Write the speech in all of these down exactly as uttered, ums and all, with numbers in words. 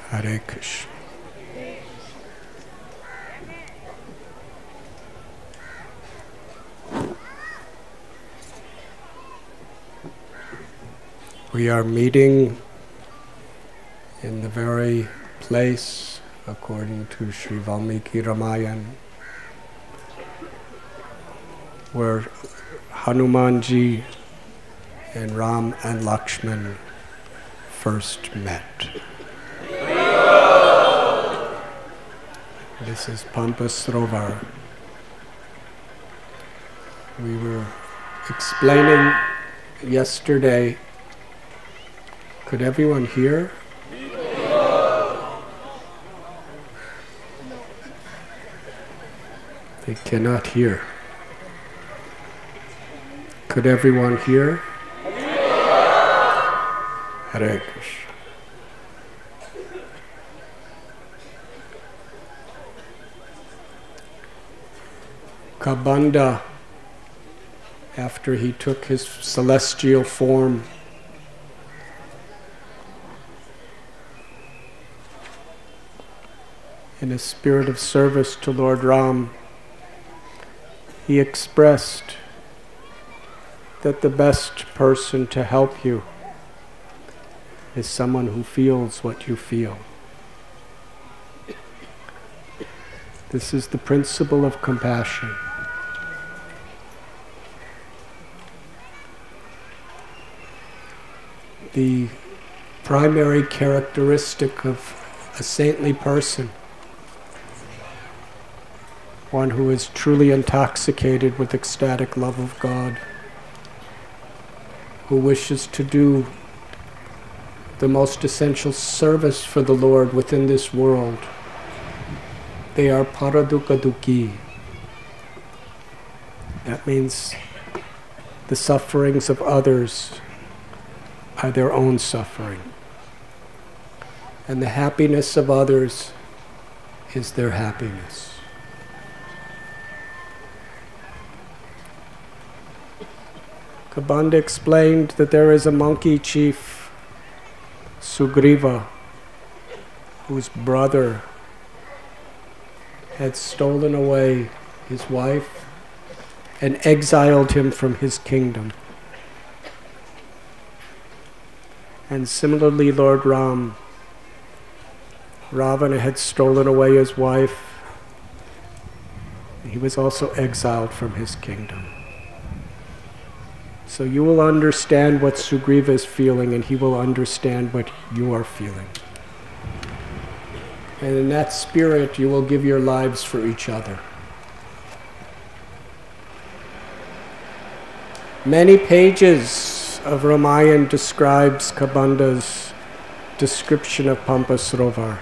Hare Krishna. We are meeting in the very place, according to Sri Valmiki Ramayana, where Hanumanji and Ram and Lakshman first met. This is Pampa Srovar. We were explaining yesterday. Could everyone hear? They cannot hear. Could everyone hear? Hare Krishna. Kabanda, after he took his celestial form, in a spirit of service to Lord Ram, he expressed that the best person to help you is someone who feels what you feel. This is the principle of compassion. The primary characteristic of a saintly person, one who is truly intoxicated with ecstatic love of God, who wishes to do the most essential service for the Lord within this world. They are paradukadukhi. That means the sufferings of others are their own suffering, and the happiness of others is their happiness. Kabanda explained that there is a monkey chief, Sugriva, whose brother had stolen away his wife and exiled him from his kingdom. And similarly, Lord Ram, Ravana had stolen away his wife, and he was also exiled from his kingdom. So you will understand what Sugriva is feeling, and he will understand what you are feeling. And in that spirit, you will give your lives for each other. Many pages of Ramayana describes Kabanda's description of Pampa Srovar.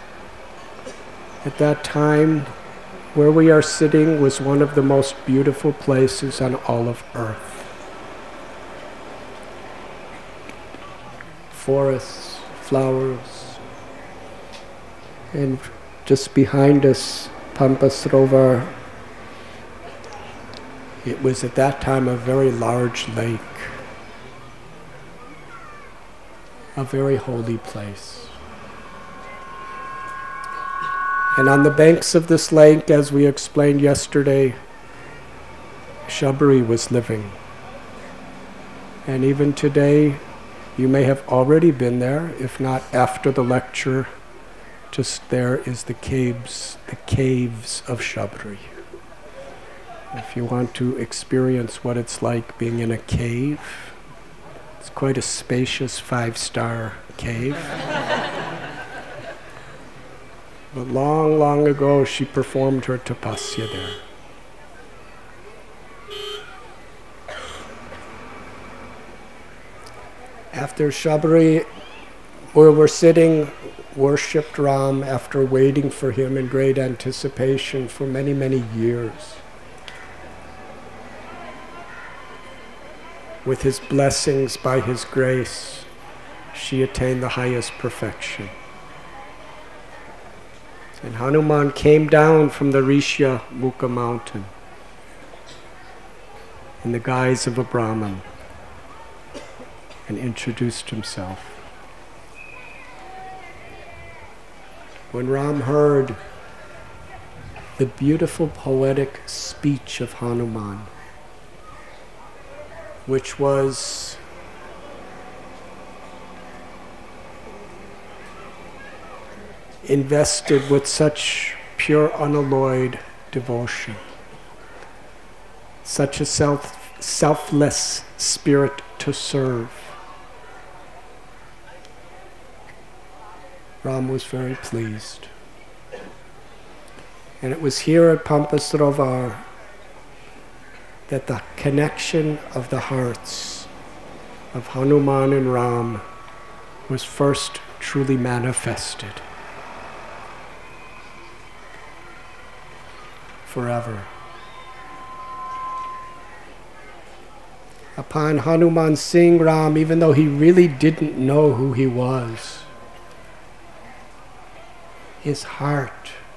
At that time, where we are sitting was one of the most beautiful places on all of earth. Forests, flowers, and just behind us, Pampa Srovar. It was at that time a very large lake, a very holy place. And on the banks of this lake, as we explained yesterday, Shabari was living. And even today, you may have already been there, if not after the lecture. Just there is the caves, the caves of Shabari. If you want to experience what it's like being in a cave, it's quite a spacious five-star cave. But long, long ago, she performed her tapasya there. After Shabari, where we're sitting, worshipped Ram after waiting for him in great anticipation for many, many years. With his blessings, by his grace, she attained the highest perfection. And Hanuman came down from the Rishya Mukha mountain in the guise of a Brahman and introduced himself. when Ram heard the beautiful poetic speech of Hanuman, which was invested with such pure, unalloyed devotion, such a self, selfless spirit to serve, Ram was very pleased. And it was here at Pampasrovar that the connection of the hearts of Hanuman and Ram was first truly manifested forever. Upon Hanuman seeing Ram, even though he really didn't know who he was, his heart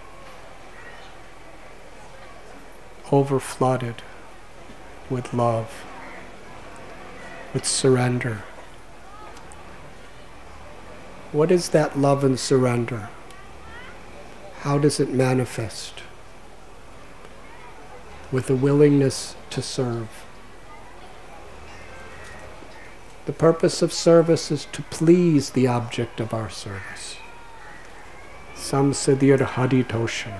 overflooded with love, with surrender. What is that love and surrender? How does it manifest? With a willingness to serve. The purpose of service is to please the object of our service. Samsadir Hari Toshana.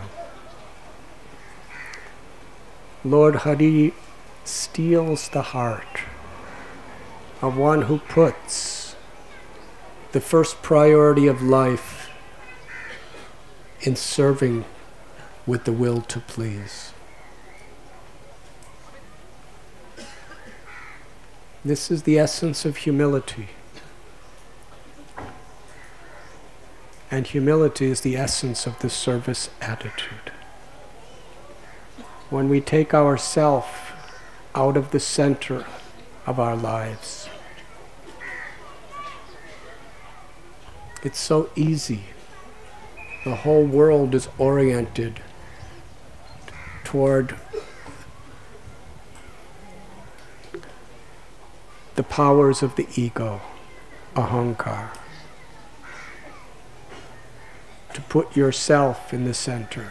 Lord Hari steals the heart of one who puts the first priority of life in serving with the will to please. This is the essence of humility. And humility is the essence of the service attitude. When we take ourself out of the center of our lives, it's so easy. The whole world is oriented toward the powers of the ego, ahankar. To put yourself in the center.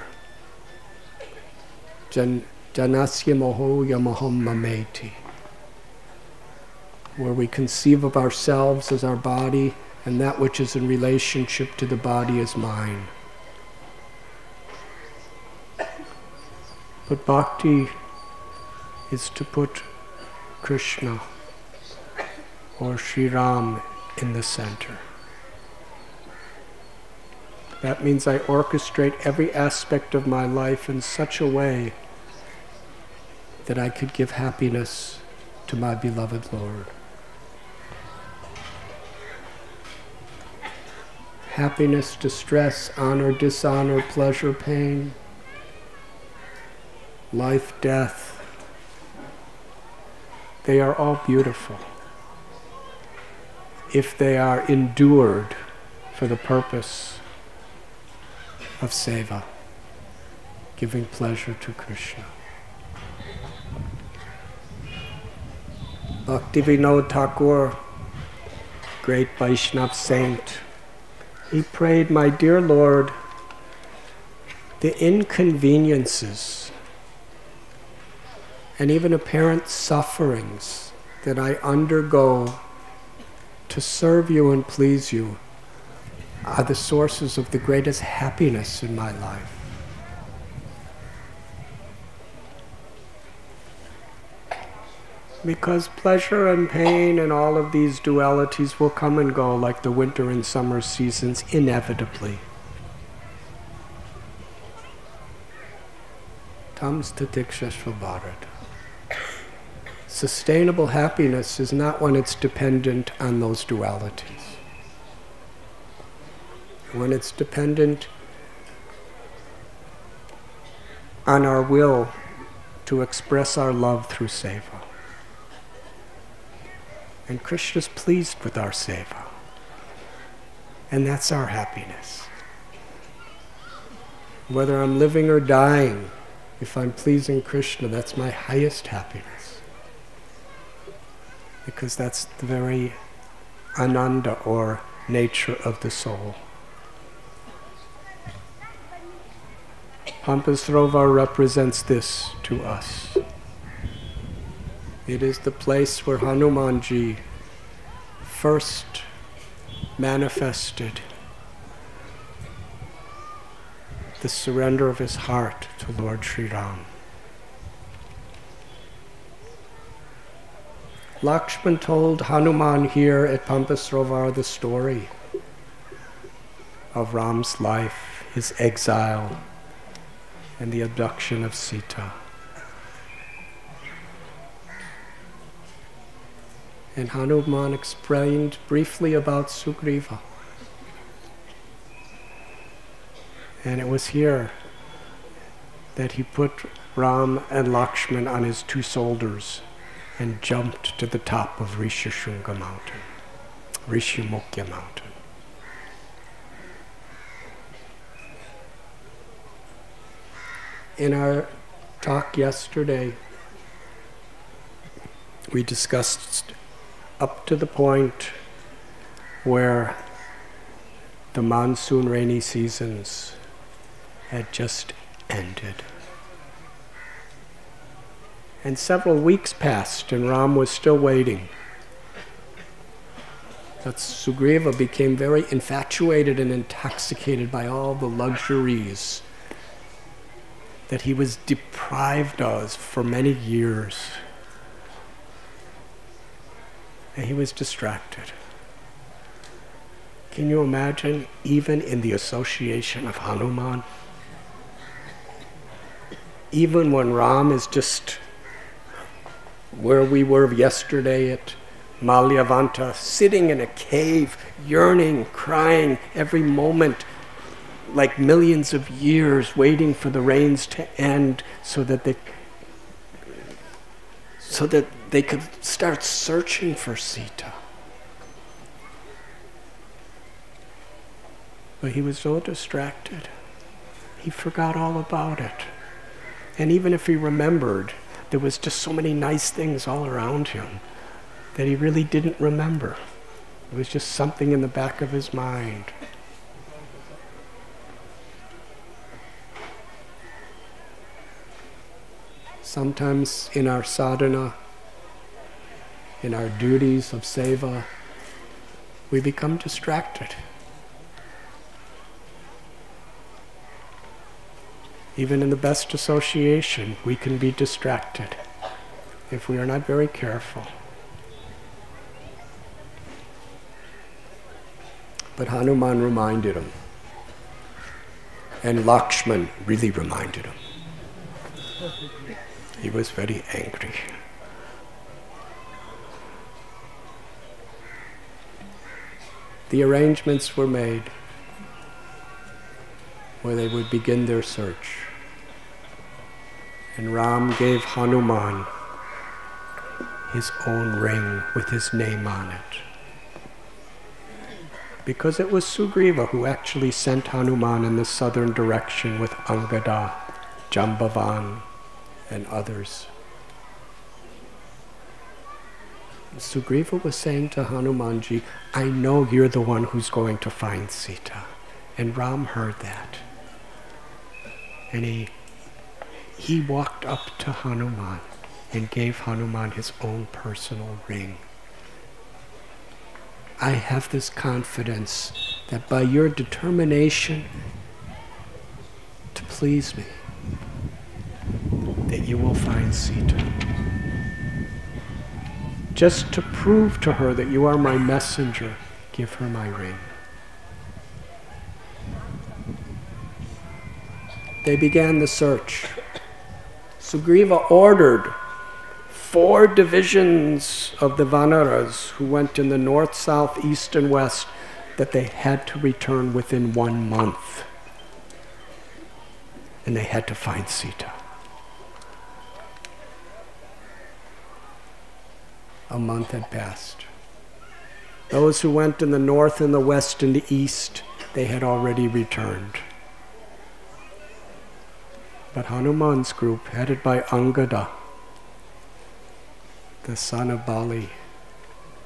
Jan, janasya moho yamaham mameti. Where we conceive of ourselves as our body, and that which is in relationship to the body is mine. But bhakti is to put Krishna or Sri Ram in the center. That means I orchestrate every aspect of my life in such a way that I could give happiness to my beloved Lord. Happiness, distress, honor, dishonor, pleasure, pain, life, death, they are all beautiful if they are endured for the purpose of seva, giving pleasure to Krishna. Bhaktivinoda Thakur, great Vaishnava saint, he prayed, my dear Lord, the inconveniences and even apparent sufferings that I undergo to serve you and please you are the sources of the greatest happiness in my life. Because pleasure and pain and all of these dualities will come and go like the winter and summer seasons inevitably. Tam statikshashva bharat. Sustainable happiness is not when it's dependent on those dualities. When it's dependent on our will to express our love through seva. And Krishna's pleased with our seva. And that's our happiness. Whether I'm living or dying, if I'm pleasing Krishna, that's my highest happiness. Because that's the very ananda or nature of the soul. Pampas Rovar represents this to us. It is the place where Hanumanji first manifested the surrender of his heart to Lord Sri Ram. Lakshman told Hanuman here at Pampas Rovar the story of Ram's life, his exile, and the abduction of Sita. And Hanuman explained briefly about Sugriva. And it was here that he put Ram and Lakshman on his two shoulders and jumped to the top of Rishishunga mountain, Rishimukya mountain. In our talk yesterday, we discussed up to the point where the monsoon rainy seasons had just ended. And several weeks passed and Ram was still waiting. But Sugriva became very infatuated and intoxicated by all the luxuries that he was deprived of for many years. And he was distracted. Can you imagine, even in the association of Hanuman? Even when Ram is just where we were yesterday at Malyavanta, sitting in a cave, yearning, crying every moment, like millions of years, waiting for the rains to end so that they so that they could start searching for Sita. But he was so distracted, he forgot all about it. And even if he remembered, there was just so many nice things all around him that he really didn't remember. It was just something in the back of his mind. Sometimes in our sadhana, in our duties of seva, we become distracted. Even in the best association, we can be distracted if we are not very careful. But Hanuman reminded him, and Lakshman really reminded him. He was very angry. The arrangements were made where they would begin their search. And Ram gave Hanuman his own ring with his name on it. Because it was Sugriva who actually sent Hanuman in the southern direction with Angada, Jambavan, and others. Sugriva was saying to Hanumanji, I know you're the one who's going to find Sita. And Ram heard that. And he, he walked up to Hanuman and gave Hanuman his own personal ring. I have this confidence that by your determination to please me, that you will find Sita. Just to prove to her that you are my messenger, give her my ring. They began the search. Sugriva ordered four divisions of the Vanaras who went in the north, south, east, and west that they had to return within one month. And they had to find Sita. A month had passed. Those who went in the north and the west and the east, they had already returned. But Hanuman's group, headed by Angada, the son of Bali,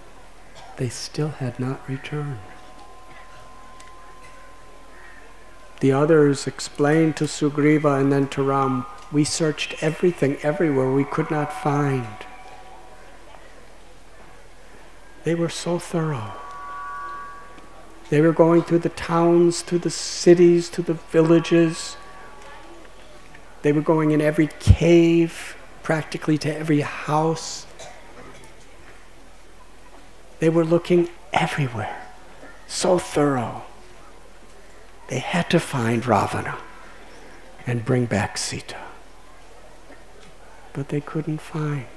they still had not returned. the others explained to Sugriva and then to Ram, we searched everything, everywhere, we could not find. They were so thorough. They were going through the towns, through the cities, through the villages. They were going in every cave, practically to every house. They were looking everywhere. So thorough. They had to find Ravana and bring back Sita. But they couldn't find.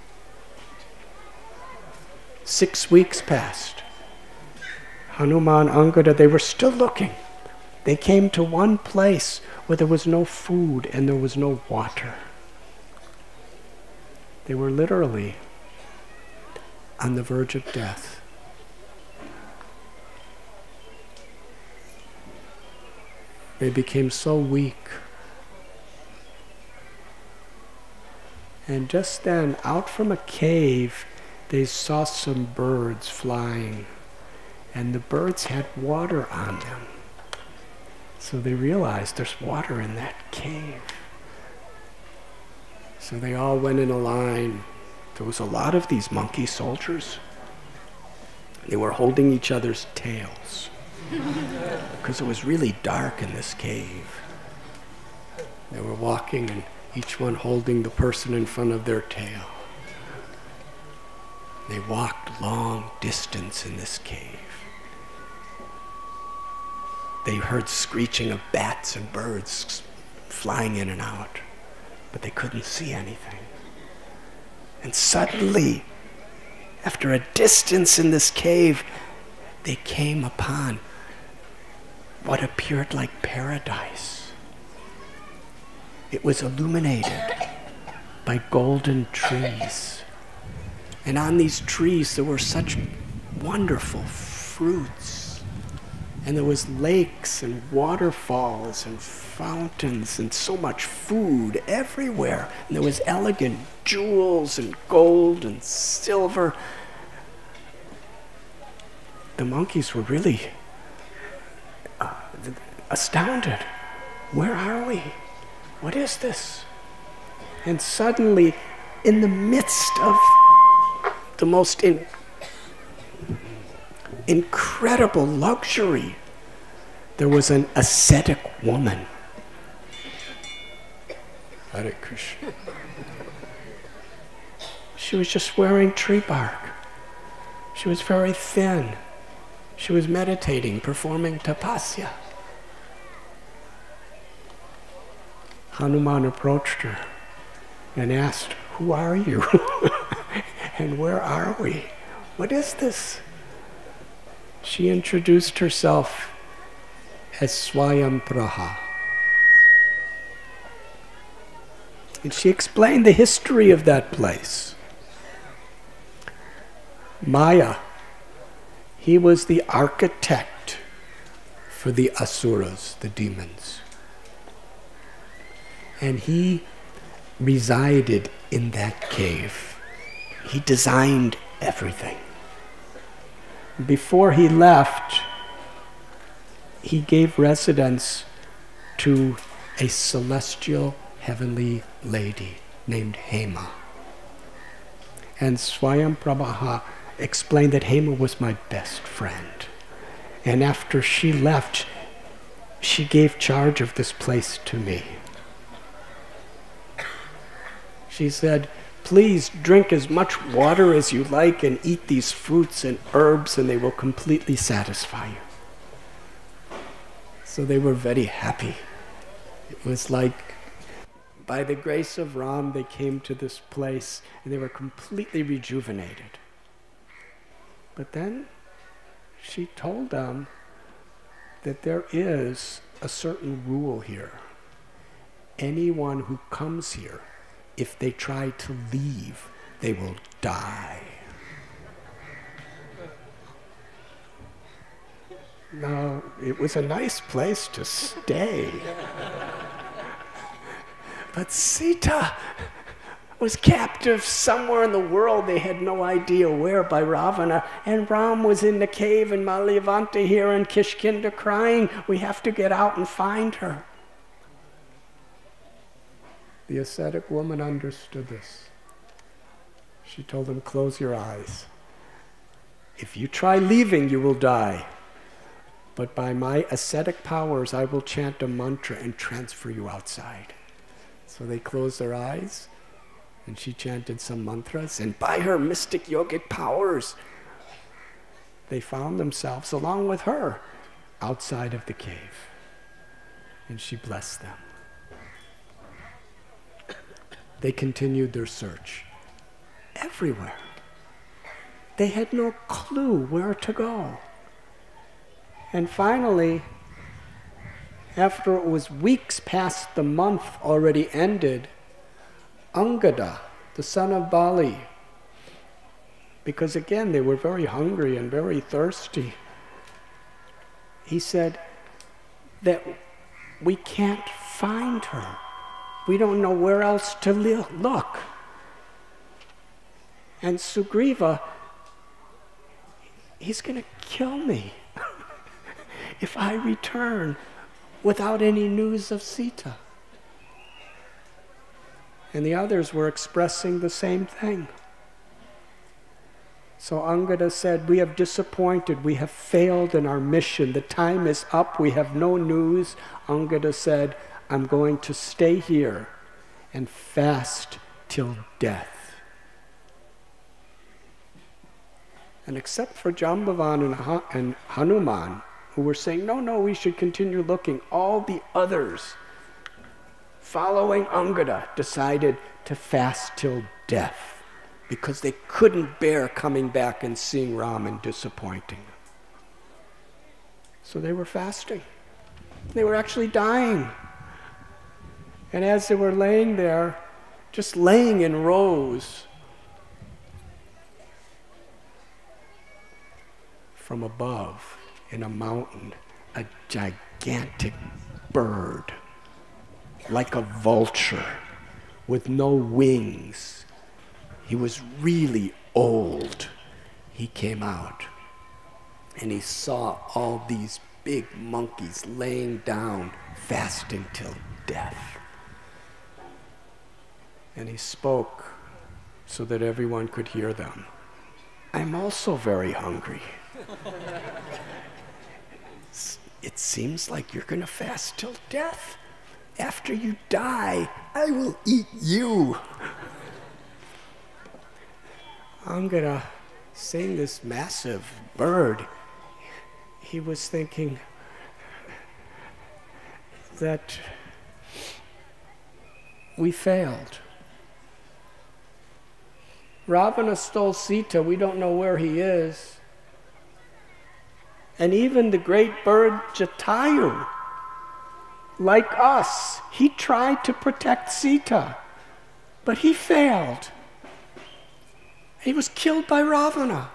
Six weeks passed. Hanuman, Angada, they were still looking. They came to one place where there was no food and there was no water. They were literally on the verge of death. They became so weak. And just then, out from a cave, they saw some birds flying. And the birds had water on them. So they realized there's water in that cave. So they all went in a line. There was a lot of these monkey soldiers. They were holding each other's tails. Because it was really dark in this cave. They were walking and each one holding the person in front of their tail. They walked long distance in this cave. They heard screeching of bats and birds flying in and out, but they couldn't see anything. And suddenly, after a distance in this cave, they came upon what appeared like paradise. It was illuminated by golden trees. And on these trees there were such wonderful fruits. And there was lakes and waterfalls and fountains and so much food everywhere. And there was elegant jewels and gold and silver. The monkeys were really uh, astounded. Where are we? What is this? And suddenly, in the midst of the most in incredible luxury, there was an ascetic woman. Hare Krishna. She was just wearing tree bark. She was very thin. She was meditating, performing tapasya. Hanuman approached her and asked, "Who are you? And where are we? What is this?" She introduced herself as Swayampraha. And she explained the history of that place. Maya, he was the architect for the asuras, the demons. And he resided in that cave. He designed everything. Before he left, he gave residence to a celestial heavenly lady named Hema. And Swayamprabha explained that Hema was my best friend. And after she left, she gave charge of this place to me. She said, "Please drink as much water as you like and eat these fruits and herbs and they will completely satisfy you." So they were very happy. It was like, by the grace of Ram, they came to this place and they were completely rejuvenated. But then she told them that there is a certain rule here. Anyone who comes here, if they try to leave, they will die. Now, it was a nice place to stay. But Sita, was captive somewhere in the world, they had no idea where, by Ravana. And Ram was in the cave in Malyavanta here in Kishkinda crying, we have to get out and find her. The ascetic woman understood this. She told him, close your eyes. If you try leaving, you will die. But by my ascetic powers, I will chant a mantra and transfer you outside. So they closed their eyes, and she chanted some mantras, and by her mystic yogic powers, they found themselves, along with her, outside of the cave. And she blessed them. They continued their search everywhere. They had no clue where to go. And finally, after it was weeks past the month already ended, Angada, the son of Bali, because again they were very hungry and very thirsty, he said that we can't find her. We don't know where else to look. And Sugriva, he's going to kill me if I return without any news of Sita. And the others were expressing the same thing. So Angada said, we have disappointed, we have failed in our mission, the time is up, we have no news. Angada said, I'm going to stay here and fast till death. And except for Jambavan and, ha and Hanuman, who were saying, no, no, we should continue looking, all the others, following Angada, decided to fast till death because they couldn't bear coming back and seeing Ram and disappointing them. So they were fasting. They were actually dying. And as they were laying there, just laying in rows, from above, in a mountain, a gigantic bird, like a vulture, with no wings. He was really old. He came out, and he saw all these big monkeys laying down, fasting till death. And he spoke so that everyone could hear them. I'm also very hungry. It seems like you're going to fast till death. After you die, I will eat you. I'm going to sing this massive bird. He was thinking that we failed. Ravana stole Sita. We don't know where he is. And even the great bird Jatayu, like us, he tried to protect Sita, but he failed. He was killed by Ravana.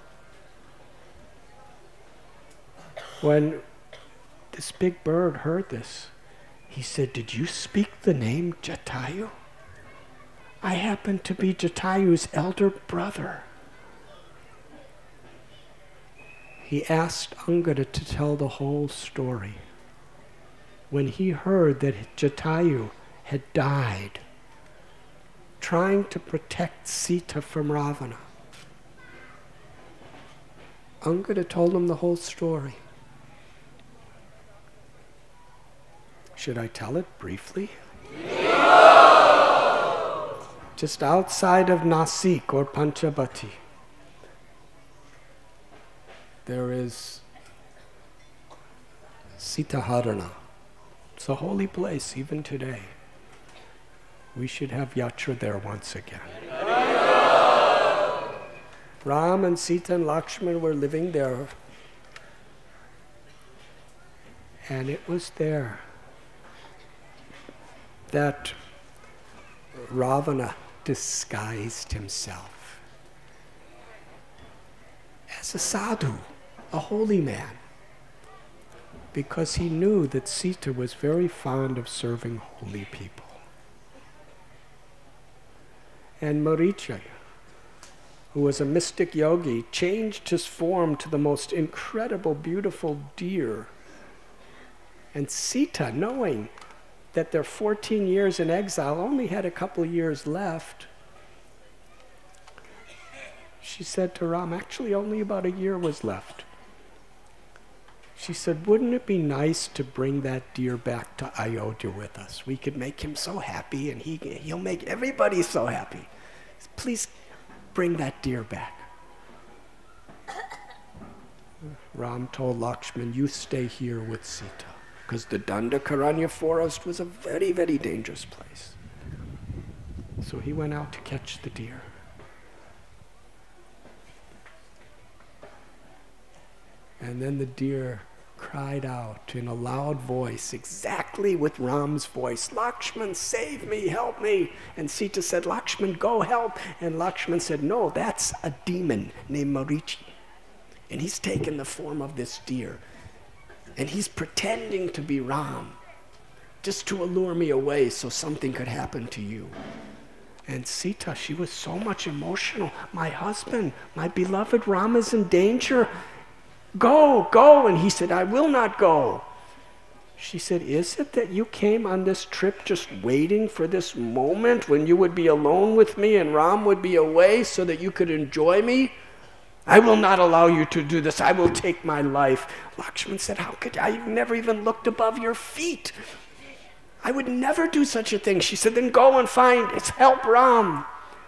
When this big bird heard this, he said, did you speak the name Jatayu? I happen to be Jatayu's elder brother. He asked Angada to tell the whole story. When he heard that Jatayu had died trying to protect Sita from Ravana, Angada told him the whole story. Should I tell it briefly? No! Just outside of Nasik or Panchabati, there is Sitaharana. It's a holy place even today. We should have yatra there once again. Ram and Sita and Lakshman were living there. And it was there that Ravana disguised himself as a sadhu, a holy man, because he knew that Sita was very fond of serving holy people. And Maricha, who was a mystic yogi, changed his form to the most incredible, beautiful deer. And Sita, knowing that their fourteen years in exile only had a couple years left, she said to Ram, actually only about a year was left. She said, wouldn't it be nice to bring that deer back to Ayodhya with us? We could make him so happy, and he, he'll make everybody so happy. Please bring that deer back. Ram told Lakshman, you stay here with Sita, because the Dandakaranya forest was a very, very dangerous place. So he went out to catch the deer. And then the deer cried out in a loud voice, exactly with Ram's voice, Lakshman, save me, help me. And Sita said, Lakshman, go help. And Lakshman said, no, that's a demon named Marichi. And he's taken the form of this deer. And he's pretending to be Ram, just to allure me away so something could happen to you. And Sita, she was so much emotional. My husband, my beloved Ram is in danger. Go, go. And he said, I will not go. She said, is it that you came on this trip just waiting for this moment when you would be alone with me and Ram would be away so that you could enjoy me? I will not allow you to do this. I will take my life. Lakshman said, how could I? I've never even looked above your feet. I would never do such a thing. She said, then go and find, it's help Ram.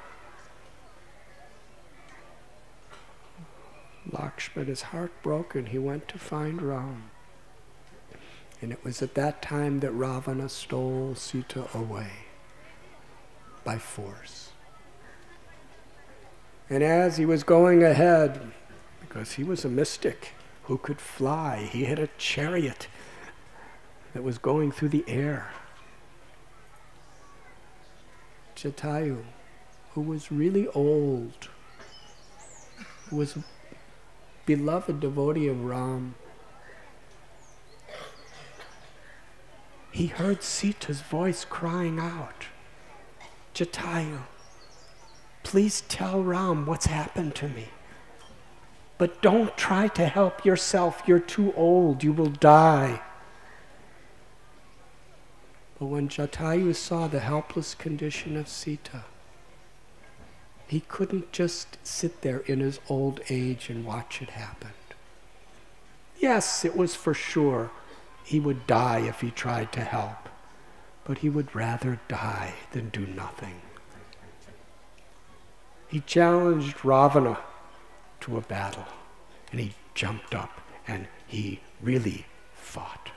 Lakshman, his heart broken, he went to find Ram. And it was at that time that Ravana stole Sita away by force. And as he was going ahead, because he was a mystic who could fly, he had a chariot that was going through the air. Jatayu, who was really old, who was a beloved devotee of Ram, he heard Sita's voice crying out, Jatayu, please tell Ram what's happened to me. But don't try to help yourself. You're too old. You will die. But when Jatayu saw the helpless condition of Sita, he couldn't just sit there in his old age and watch it happen. Yes, it was for sure he would die if he tried to help, but he would rather die than do nothing. He challenged Ravana to a battle, and he jumped up and he really fought.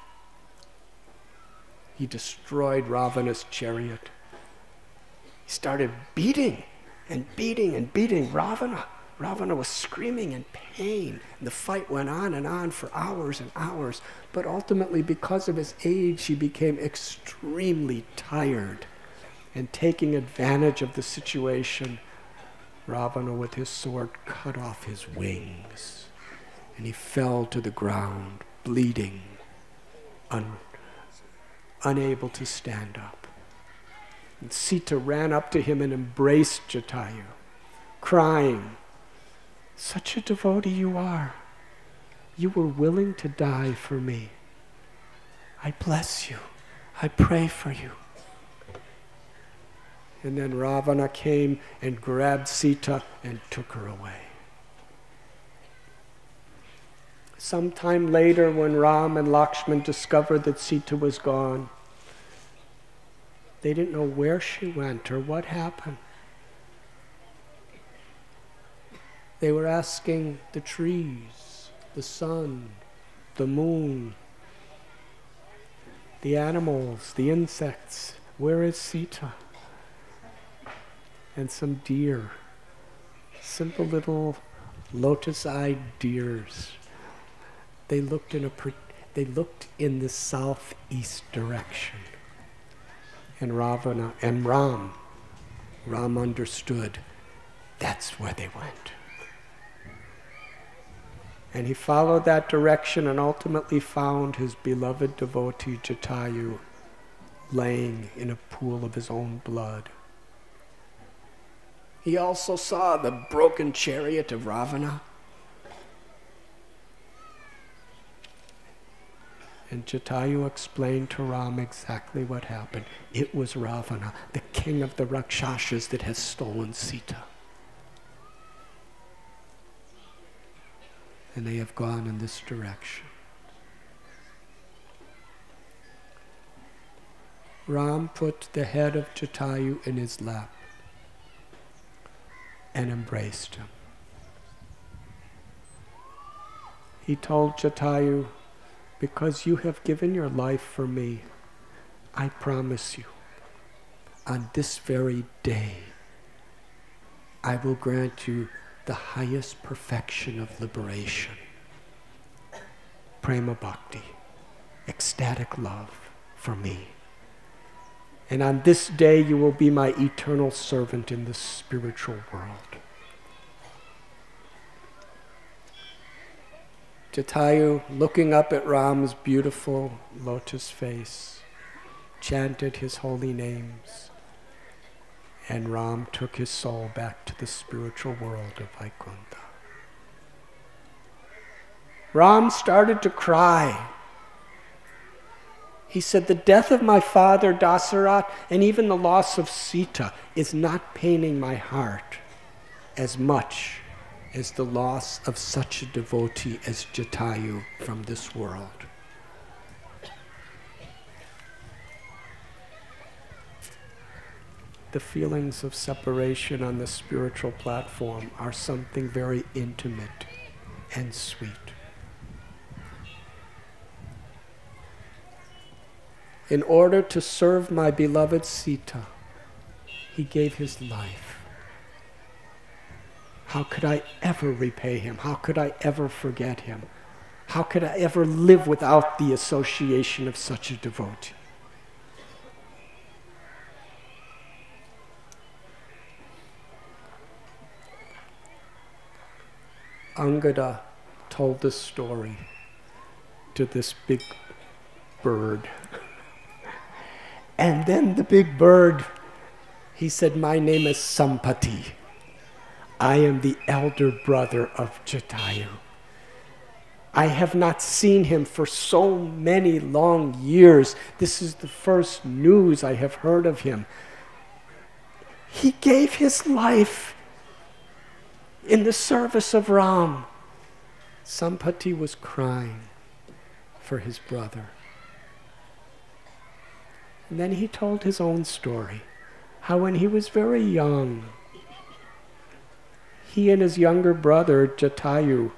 He destroyed Ravana's chariot. He started beating and beating and beating Ravana. Ravana was screaming in pain. And the fight went on and on for hours and hours. But ultimately, because of his age, he became extremely tired. And taking advantage of the situation, Ravana with his sword cut off his wings. And he fell to the ground, bleeding, un- unable to stand up. And Sita ran up to him and embraced Jatayu, crying, such a devotee you are. You were willing to die for me. I bless you. I pray for you. And then Ravana came and grabbed Sita and took her away. Sometime later, when Ram and Lakshman discovered that Sita was gone, they didn't know where she went or what happened. They were asking the trees, the sun, the moon, the animals, the insects, where is Sita? And some deer, simple little lotus-eyed deers. They looked in a they looked in the southeast direction. And Ravana and Ram, Ram understood that's where they went. And he followed that direction and ultimately found his beloved devotee Jatayu laying in a pool of his own blood. He also saw the broken chariot of Ravana. And Jatayu explained to Ram exactly what happened. It was Ravana, the king of the Rakshasas, that has stolen Sita. And they have gone in this direction. Ram put the head of Jatayu in his lap and embraced him. He told Jatayu, because you have given your life for me, I promise you, on this very day, I will grant you the highest perfection of liberation. Prema Bhakti, ecstatic love for me. And on this day you will be my eternal servant in the spiritual world. Jatayu, looking up at Ram's beautiful lotus face, chanted his holy names, and Ram took his soul back to the spiritual world of Vaikuntha. Ram started to cry. He said, the death of my father Dasarath and even the loss of Sita is not paining my heart as much as the loss of such a devotee as Jatayu from this world. The feelings of separation on the spiritual platform are something very intimate and sweet. In order to serve my beloved Sita, he gave his life. How could I ever repay him? How could I ever forget him? How could I ever live without the association of such a devotee? Angada told this story to this big bird. And then the big bird, he said, my name is Sampati. I am the elder brother of Jatayu. I have not seen him for so many long years. This is the first news I have heard of him. He gave his life in the service of Ram. Sampati was crying for his brother. And then he told his own story, how when he was very young, he and his younger brother, Jatayu,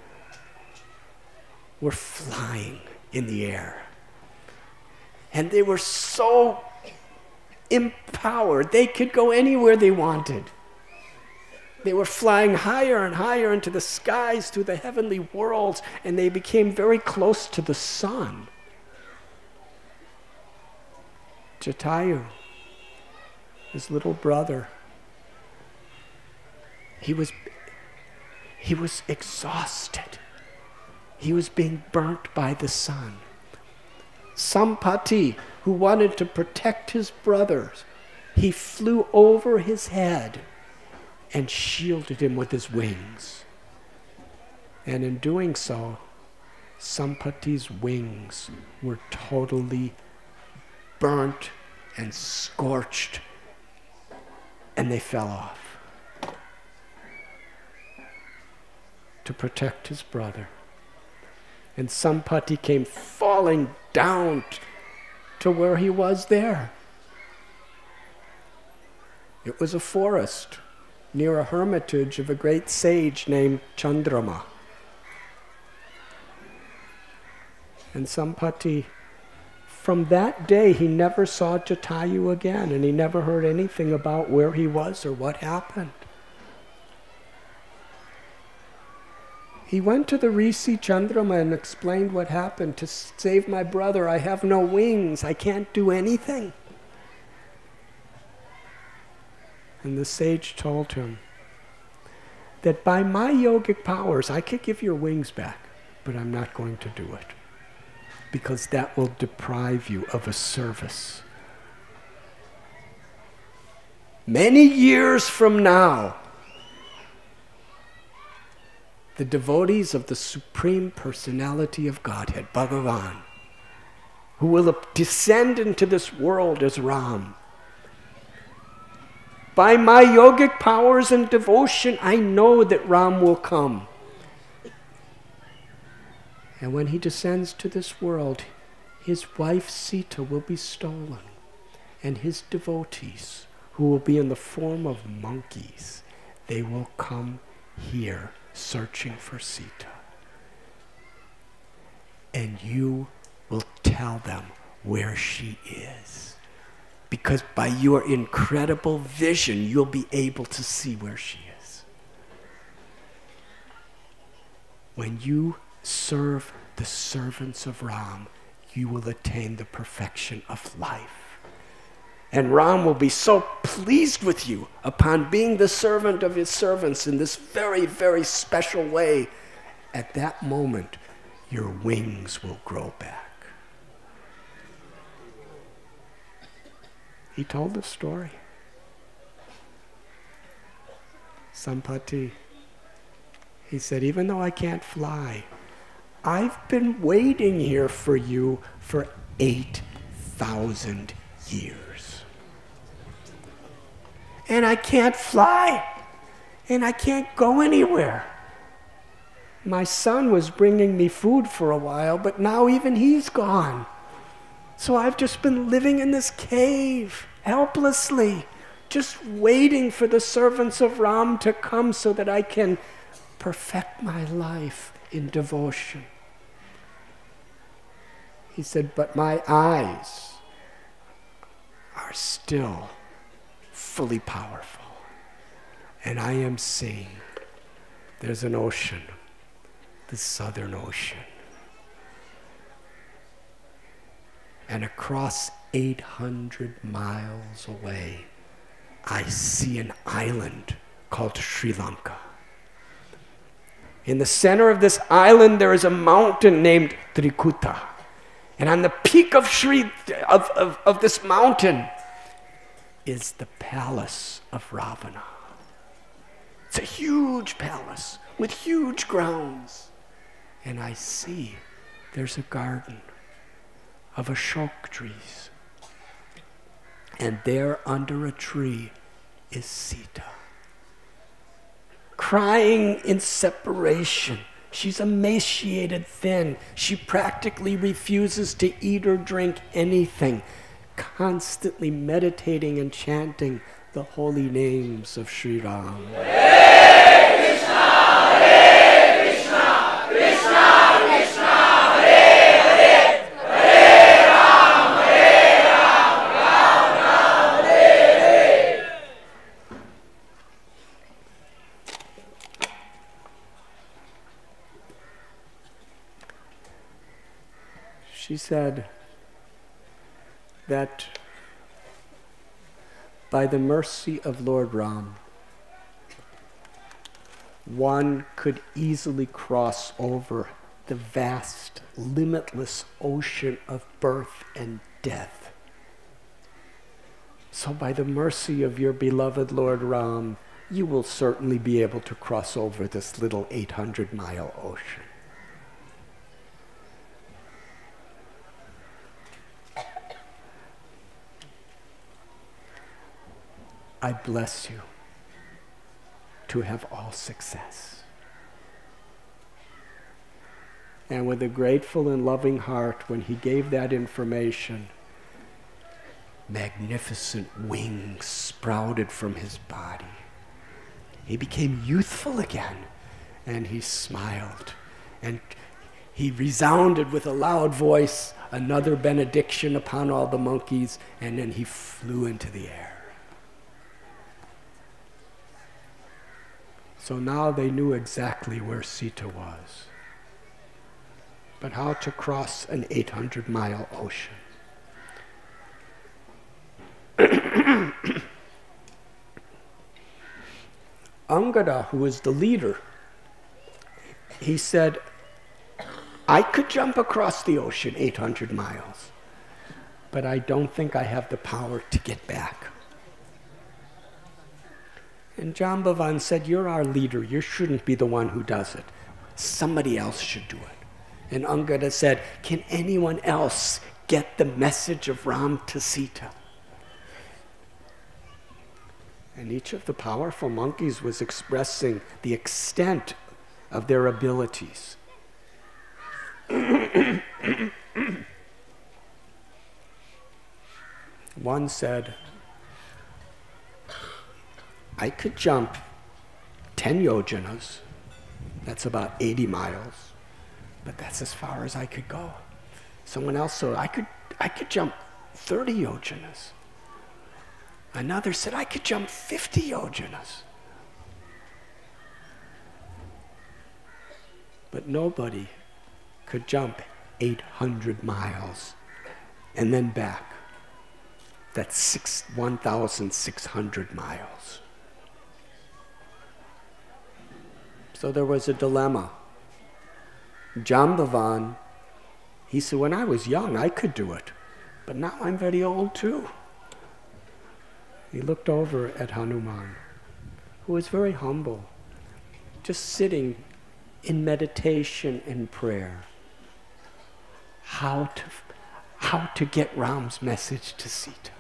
were flying in the air. And they were so empowered, they could go anywhere they wanted. They were flying higher and higher into the skies, through the heavenly worlds, and they became very close to the sun. Jatayu, his little brother, he was, he was exhausted. He was being burnt by the sun. Sampati, who wanted to protect his brothers, he flew over his head and shielded him with his wings. And in doing so, Sampati's wings were totally burnt and scorched, and they fell off to protect his brother. And Sampati came falling down t- to where he was there. It was a forest near a hermitage of a great sage named Chandrama. And Sampati, from that day, he never saw Jatayu again, and he never heard anything about where he was or what happened. He went to the Rishi Chandrama and explained what happened. To save my brother, I have no wings. I can't do anything. And the sage told him that by my yogic powers, I could give your wings back, but I'm not going to do it, because that will deprive you of a service. many years from now, the devotees of the Supreme Personality of Godhead, Bhagavan, who will descend into this world as Ram. By my yogic powers and devotion, I know that Ram will come. And when he descends to this world, his wife Sita will be stolen, and his devotees, who will be in the form of monkeys, they will come here searching for Sita. And you will tell them where she is. Because by your incredible vision, you'll be able to see where she is. When you serve the servants of Ram, you will attain the perfection of life. And Ram will be so pleased with you upon being the servant of his servants in this very, very special way. At that moment, your wings will grow back. He told the story. Sampati, he said, even though I can't fly, I've been waiting here for you for eight thousand years. And I can't fly, and I can't go anywhere. My son was bringing me food for a while, but now even he's gone. So I've just been living in this cave, helplessly, just waiting for the servants of Ram to come so that I can perfect my life in devotion. He said, but my eyes are still fully powerful. And I am seeing there's an ocean, the Southern Ocean. And across eight hundred miles away, I see an island called Sri Lanka. In the center of this island, there is a mountain named Trikuta. And on the peak of, Sri, of, of, of this mountain is the palace of Ravana. It's a huge palace with huge grounds. And I see there's a garden of ashok trees. And there under a tree is Sita, crying in separation. She's emaciated, thin. She practically refuses to eat or drink anything, constantly meditating and chanting the holy names of Sri Ram. Hare Krishna, Hare Krishna, Krishna Krishna, Hare Hare, Hare Ram, Hare Ram, Ram Ram, Hare Hare. She said that by the mercy of Lord Ram, one could easily cross over the vast, limitless ocean of birth and death. So by the mercy of your beloved Lord Ram, you will certainly be able to cross over this little eight hundred mile ocean. I bless you to have all success. And with a grateful and loving heart, when he gave that information, magnificent wings sprouted from his body. He became youthful again, and he smiled. And he resounded with a loud voice another benediction upon all the monkeys, and then he flew into the air. So now they knew exactly where Sita was, but how to cross an eight hundred mile ocean. Angada, who was the leader, he said, I could jump across the ocean eight hundred miles, but I don't think I have the power to get back. And Jambavan said, you're our leader. You shouldn't be the one who does it. Somebody else should do it. And Angada said, can anyone else get the message of Ram to Sita? And each of the powerful monkeys was expressing the extent of their abilities. One said, I could jump ten yojanas, that's about eighty miles, but that's as far as I could go. Someone else said, I could, I could jump thirty yojanas. Another said, I could jump fifty yojanas. But nobody could jump eight hundred miles and then back. That's one thousand six hundred miles. So there was a dilemma. Jambavan, he said, when I was young, I could do it, but now I'm very old too. He looked over at Hanuman, who was very humble, just sitting in meditation and prayer. How to, how to get Ram's message to Sita.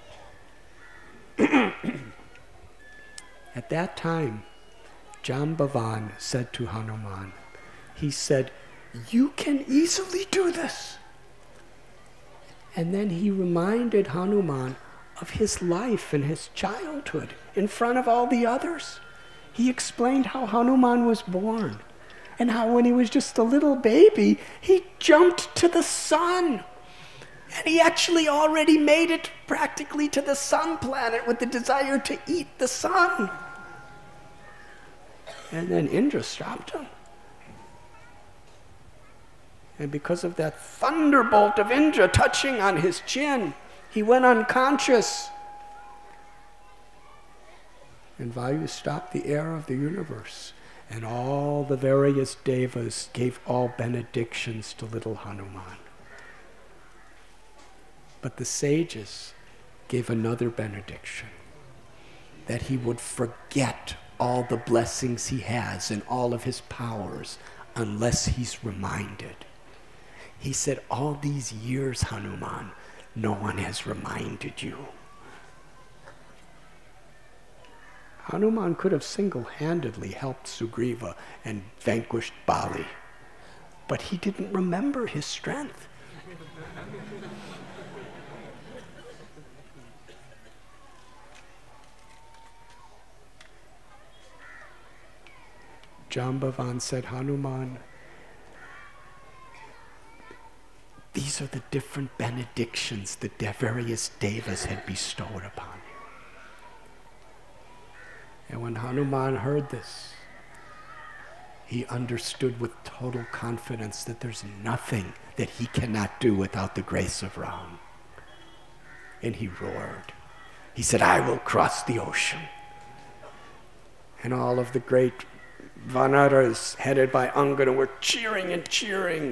At that time, Jambavan said to Hanuman, he said, you can easily do this. And then he reminded Hanuman of his life and his childhood in front of all the others. He explained how Hanuman was born and how when he was just a little baby, he jumped to the sun. And he actually already made it practically to the sun planet with the desire to eat the sun. And then Indra stopped him. And because of that thunderbolt of Indra touching on his chin, he went unconscious. And Vayu stopped the air of the universe. And all the various devas gave all benedictions to little Hanuman. But the sages gave another benediction, that he would forget all the blessings he has and all of his powers unless he's reminded. He said, all these years, Hanuman, no one has reminded you. Hanuman could have single-handedly helped Sugriva and vanquished Bali, but he didn't remember his strength. Jambavan said, Hanuman, these are the different benedictions that the various devas had bestowed upon you. And when Hanuman heard this, he understood with total confidence that there's nothing that he cannot do without the grace of Ram. And he roared. He said, I will cross the ocean. And all of the great Vanaras, headed by Angada, were cheering and cheering.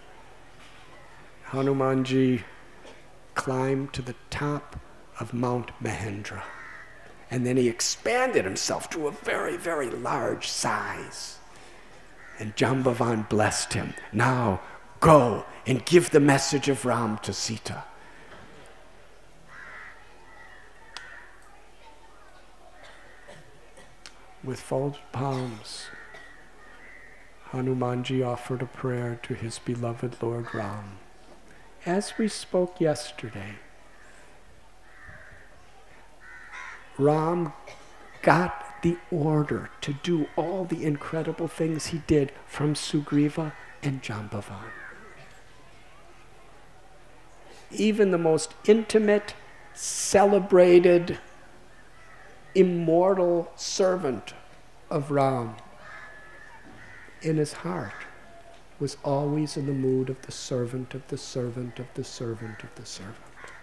Hanumanji climbed to the top of Mount Mahendra. And then he expanded himself to a very, very large size. And Jambavan blessed him. Now, go and give the message of Ram to Sita. With folded palms, Hanumanji offered a prayer to his beloved Lord Ram. As we spoke yesterday, Ram got the order to do all the incredible things he did from Sugriva and Jambavan. Even the most intimate, celebrated, immortal servant of Ram, in his heart, was always in the mood of the servant of the servant of the servant of the servant.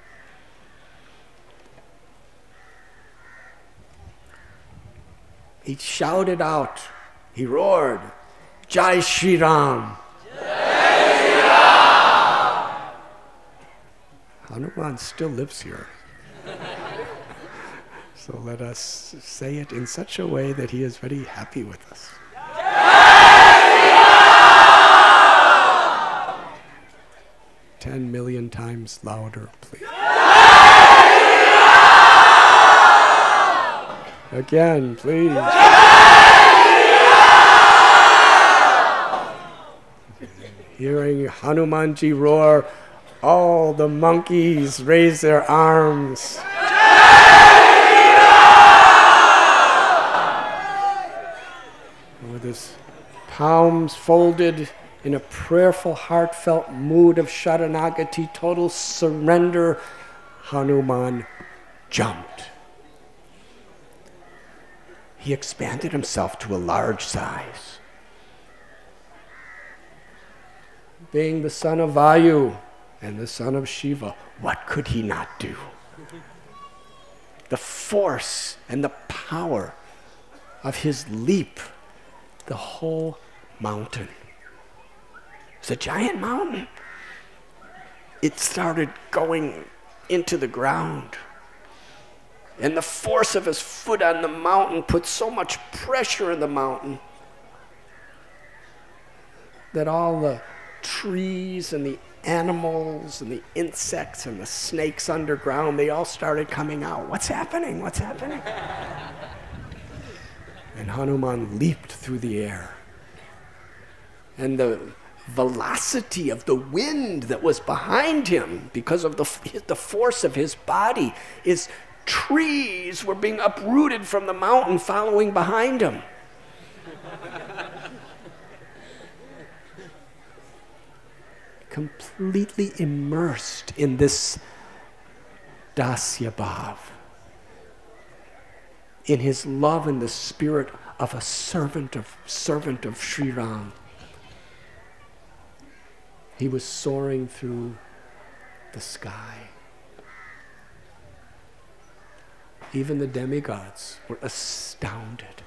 He shouted out, he roared, Jai Shri Ram. Jai Shri Ram. Hanuman still lives here. So let us say it in such a way that he is very happy with us. Ten million times louder, please. Again, please. Hearing Hanumanji roar, all the monkeys raise their arms. With his palms folded in a prayerful, heartfelt mood of Sharanagati, total surrender, Hanuman jumped. He expanded himself to a large size. Being the son of Vayu and the son of Shiva, what could he not do? The force and the power of his leap, the whole mountain. It's a giant mountain. It started going into the ground. And the force of his foot on the mountain put so much pressure in the mountain that all the trees and the animals and the insects and the snakes underground, they all started coming out. What's happening? What's happening? And Hanuman leaped through the air. And the velocity of the wind that was behind him, because of the, the force of his body, is trees were being uprooted from the mountain following behind him. Completely immersed in this dasya bhav, in his love and the spirit of a servant of servant of Sri Ram. He was soaring through the sky. Even the demigods were astounded.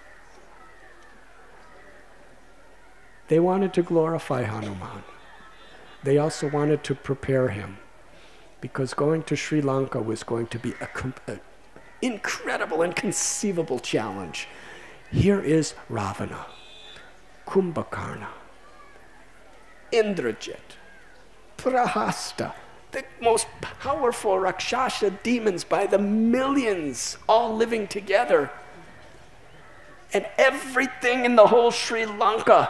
They wanted to glorify Hanuman. They also wanted to prepare him, because going to Sri Lanka was going to be an incredible, inconceivable challenge. Here is Ravana, Kumbhakarna, Indrajit, Prahasta, the most powerful Rakshasa demons by the millions, all living together. And everything in the whole Sri Lanka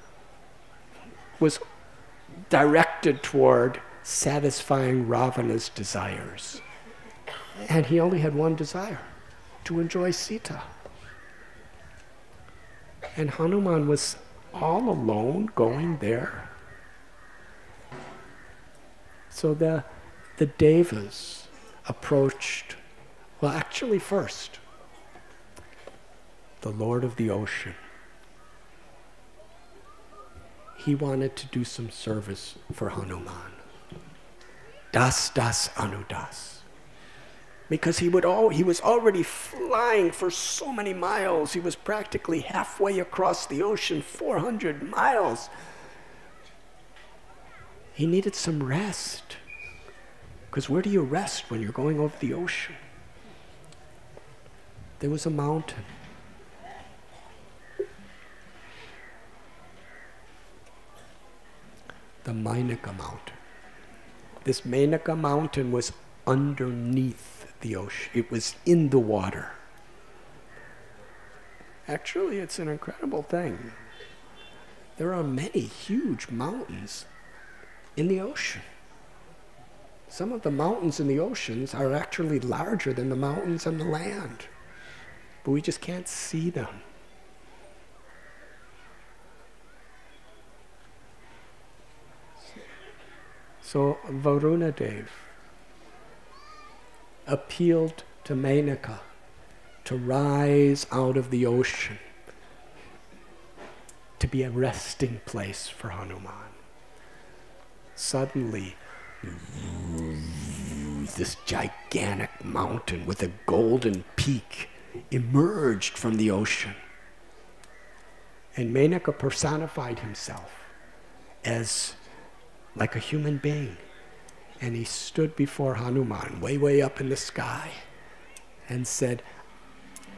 was directed toward satisfying Ravana's desires. And he only had one desire, to enjoy Sita. And Hanuman was all alone going there. So the, the Devas approached, well, actually first, the Lord of the Ocean. He wanted to do some service for Hanuman. Das das anudas. Because he would all, he was already flying for so many miles. He was practically halfway across the ocean, four hundred miles. He needed some rest. Because where do you rest when you're going over the ocean? There was a mountain. The Mainaka mountain. This Mainaka mountain was underneath the ocean. It was in the water. Actually, it's an incredible thing. There are many huge mountains in the ocean. Some of the mountains in the oceans are actually larger than the mountains on the land, but we just can't see them. So Varuna Dev appealed to Mainaka to rise out of the ocean, to be a resting place for Hanuman. Suddenly, this gigantic mountain with a golden peak emerged from the ocean. And Mainaka personified himself as like a human being. And he stood before Hanuman, way, way up in the sky, and said,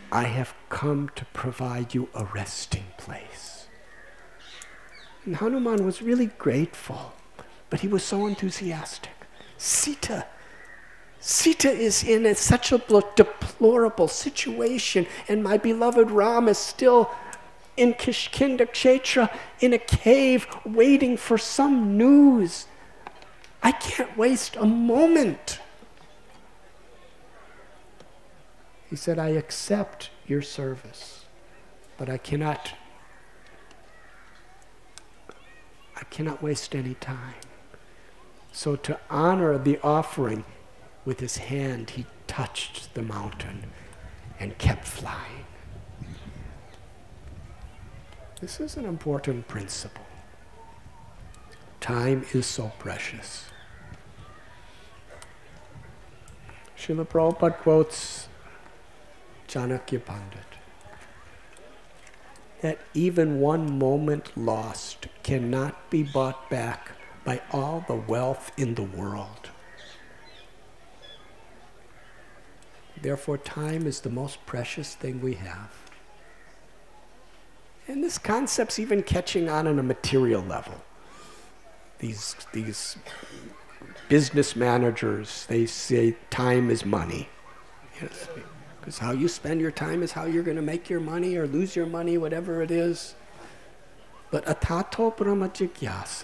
I have come to provide you a resting place. And Hanuman was really grateful, but he was so enthusiastic. Sita, Sita is in a, such a deplorable situation, and my beloved Ram is still in Kishkinda Kshetra, in a cave, waiting for some news. I can't waste a moment. He said, I accept your service, but I cannot, I cannot waste any time. So to honor the offering, with his hand he touched the mountain and kept flying. This is an important principle. Time is so precious. Srila Prabhupada quotes Chanakya Pandit that even one moment lost cannot be bought back by all the wealth in the world. Therefore, time is the most precious thing we have. And this concept's even catching on on a material level. These, these business managers, they say time is money. Yes, because how you spend your time is how you're going to make your money or lose your money, whatever it is. But atato brahma jigyasa.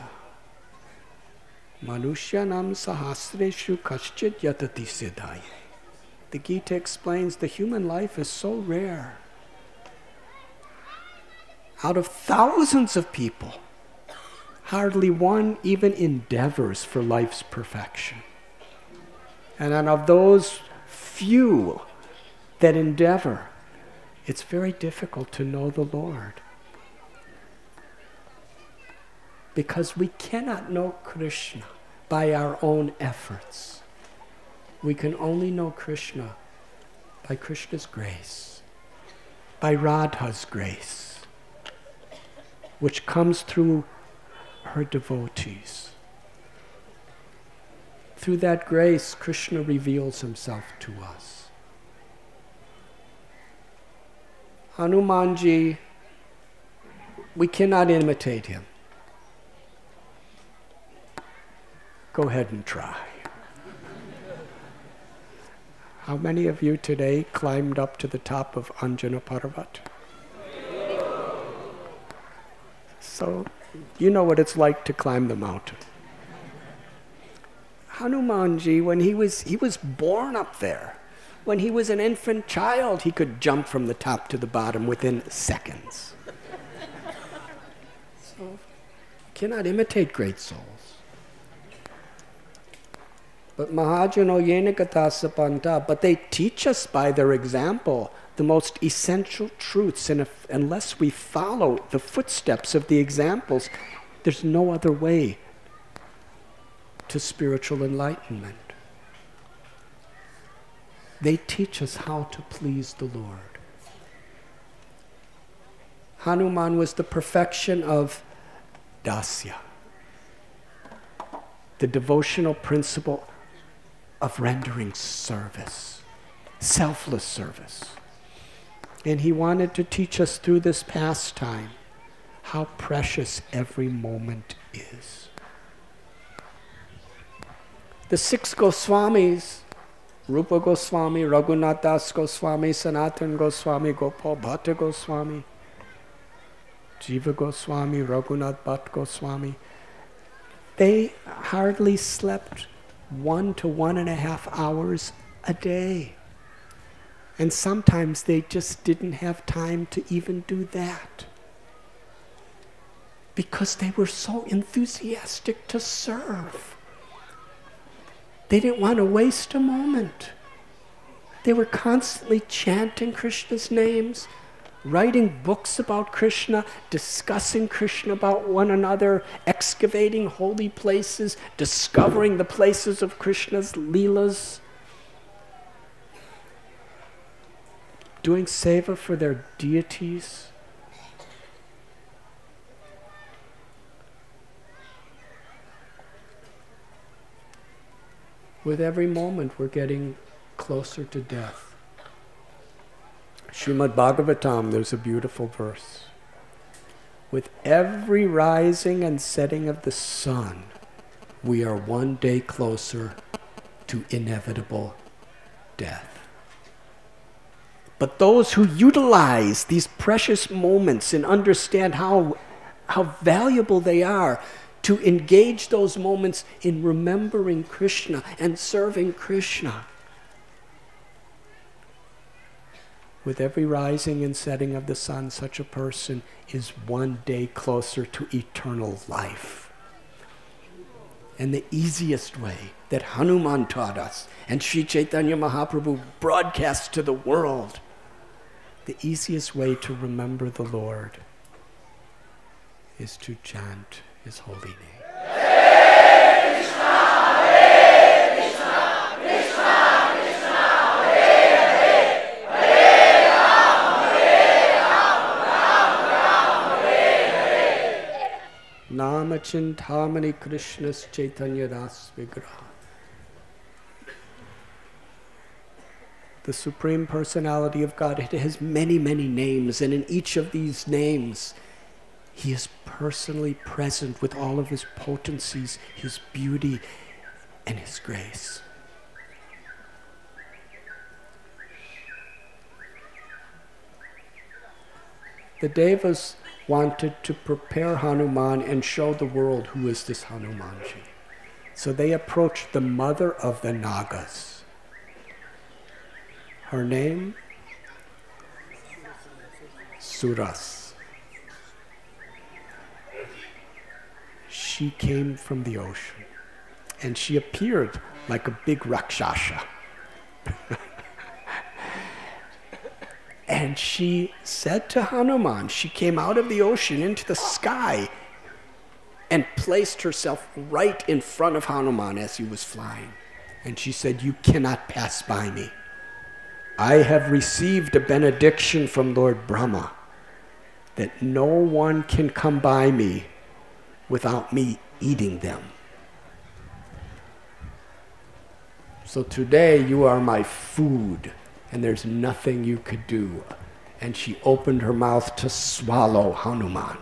Manushyanam sahasreshu kaschit yatati siddhaye. The Gita explains the human life is so rare. Out of thousands of people, hardly one even endeavors for life's perfection. And of those few that endeavor, it's very difficult to know the Lord. Because we cannot know Krishna by our own efforts. We can only know Krishna by Krishna's grace, by Radha's grace, which comes through her devotees. Through that grace, Krishna reveals himself to us. Hanumanji, we cannot imitate him. Go ahead and try. How many of you today climbed up to the top of Anjana Parvat? So, you know what it's like to climb the mountain. Hanumanji, when he was, he was born up there. When he was an infant child, he could jump from the top to the bottom within seconds. So, you cannot imitate great souls. But Mahajano Yenagata Sapanta, but they teach us by their example the most essential truths, and if, unless we follow the footsteps of the examples, there's no other way to spiritual enlightenment. They teach us how to please the Lord. Hanuman was the perfection of dasya, the devotional principle of rendering service, selfless service. And he wanted to teach us through this pastime how precious every moment is. The six Goswamis, Rupa Goswami, Raghunath Das Goswami, Sanatan Goswami, Gopal Bhatta Goswami, Jiva Goswami, Raghunath Bhatt Goswami, they hardly slept one to one and a half hours a day. And sometimes they just didn't have time to even do that, because they were so enthusiastic to serve. They didn't want to waste a moment. They were constantly chanting Krishna's names, writing books about Krishna, discussing Krishna about one another, excavating holy places, discovering the places of Krishna's leelas, doing seva for their deities. With every moment, we're getting closer to death. Srimad Bhagavatam, there's a beautiful verse. With every rising and setting of the sun, we are one day closer to inevitable death. But those who utilize these precious moments and understand how, how valuable they are, to engage those moments in remembering Krishna and serving Krishna. With every rising and setting of the sun, such a person is one day closer to eternal life. And the easiest way that Hanuman taught us, and Sri Chaitanya Mahaprabhu broadcasts to the world, the easiest way to remember the Lord is to chant His holy name. Hare Krishna, Hare Krishna, Krishna Krishna, Hare Hare, Hare Rama, Hare Rama, Rama Rama, Hare Hare. Nama Chintamani Krishnas Chaitanya Das Vigraha. The Supreme Personality of God, it has many, many names, and in each of these names, He is personally present with all of His potencies, His beauty, and His grace. The Devas wanted to prepare Hanuman and show the world who is this Hanumanji. So they approached the mother of the Nagas. Her name? Suras. She came from the ocean, and she appeared like a big Rakshasa. And she said to Hanuman, she came out of the ocean into the sky and placed herself right in front of Hanuman as he was flying. And she said, "You cannot pass by me. I have received a benediction from Lord Brahma that no one can come by me without me eating them. So today you are my food, and there's nothing you could do." And she opened her mouth to swallow Hanuman.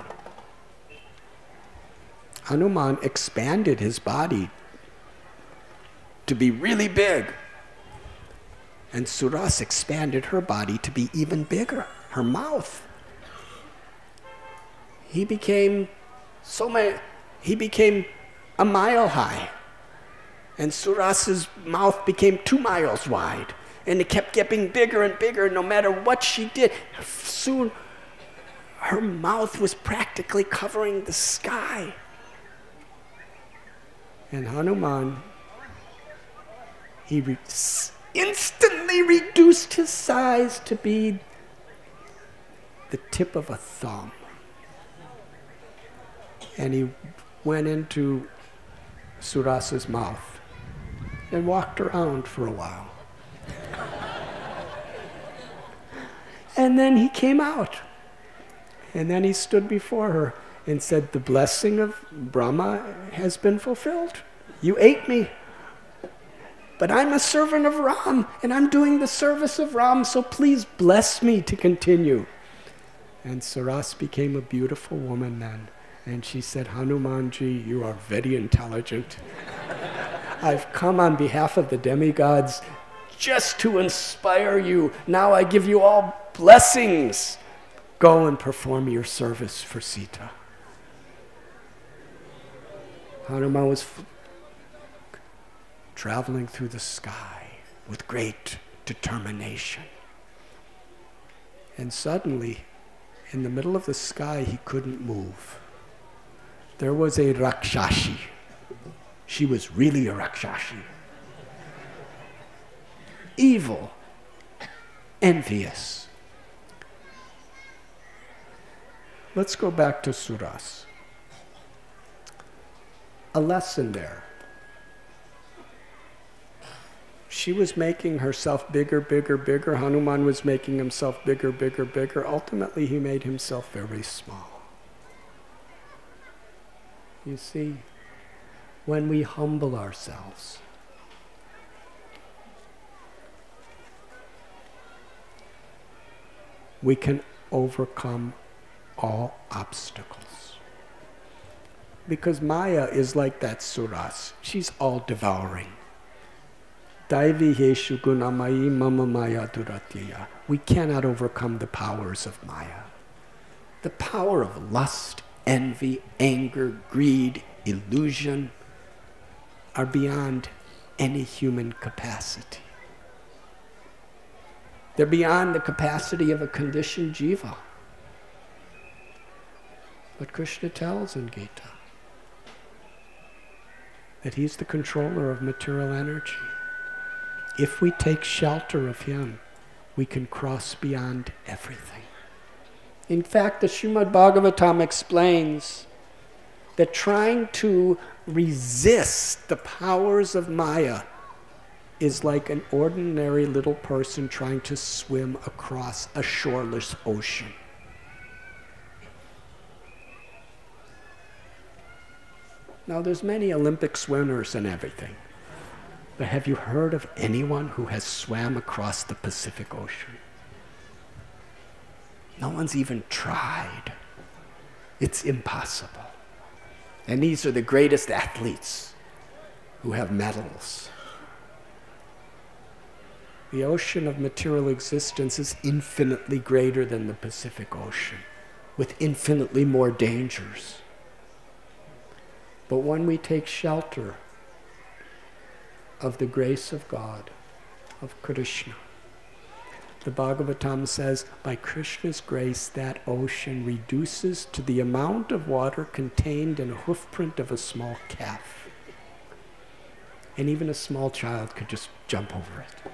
Hanuman expanded his body to be really big. And Suras expanded her body to be even bigger, her mouth. He became so many, he became a mile high. And Suras's mouth became two miles wide. And it kept getting bigger and bigger no matter what she did. Soon, her mouth was practically covering the sky. And Hanuman, he re- instantly reduced his size to be the tip of a thumb. And he went into Suras's mouth and walked around for a while. And then he came out. And then he stood before her and said, "The blessing of Brahma has been fulfilled. You ate me. But I'm a servant of Ram, and I'm doing the service of Ram, so please bless me to continue." And Suras became a beautiful woman then. And she said, "Hanumanji, you are very intelligent. I've come on behalf of the demigods just to inspire you. Now I give you all blessings. Go and perform your service for Sita." Hanuman was f- traveling through the sky with great determination. And suddenly, in the middle of the sky, he couldn't move. There was a Rakshasi. She was really a Rakshasi. Evil, envious. Let's go back to Suras. A lesson there. She was making herself bigger, bigger, bigger. Hanuman was making himself bigger, bigger, bigger. Ultimately, he made himself very small. You see, when we humble ourselves, we can overcome all obstacles. Because Maya is like that suras. She's all devouring. Daivi heshu gunamayi mama maya duratiya. We cannot overcome the powers of Maya. The power of lust, envy, anger, greed, illusion are beyond any human capacity. They're beyond the capacity of a conditioned jiva. But Krishna tells in Gita that he's the controller of material energy. If we take shelter of him, we can cross beyond everything. In fact, the Srimad Bhagavatam explains that trying to resist the powers of Maya is like an ordinary little person trying to swim across a shoreless ocean. Now, there's many Olympic swimmers and everything, but have you heard of anyone who has swam across the Pacific Ocean? No one's even tried. It's impossible. And these are the greatest athletes who have medals. The ocean of material existence is infinitely greater than the Pacific Ocean, with infinitely more dangers. But when we take shelter of the grace of God, of Krishna, the Bhagavatam says, by Krishna's grace, that ocean reduces to the amount of water contained in a hoofprint of a small calf. And even a small child could just jump over it.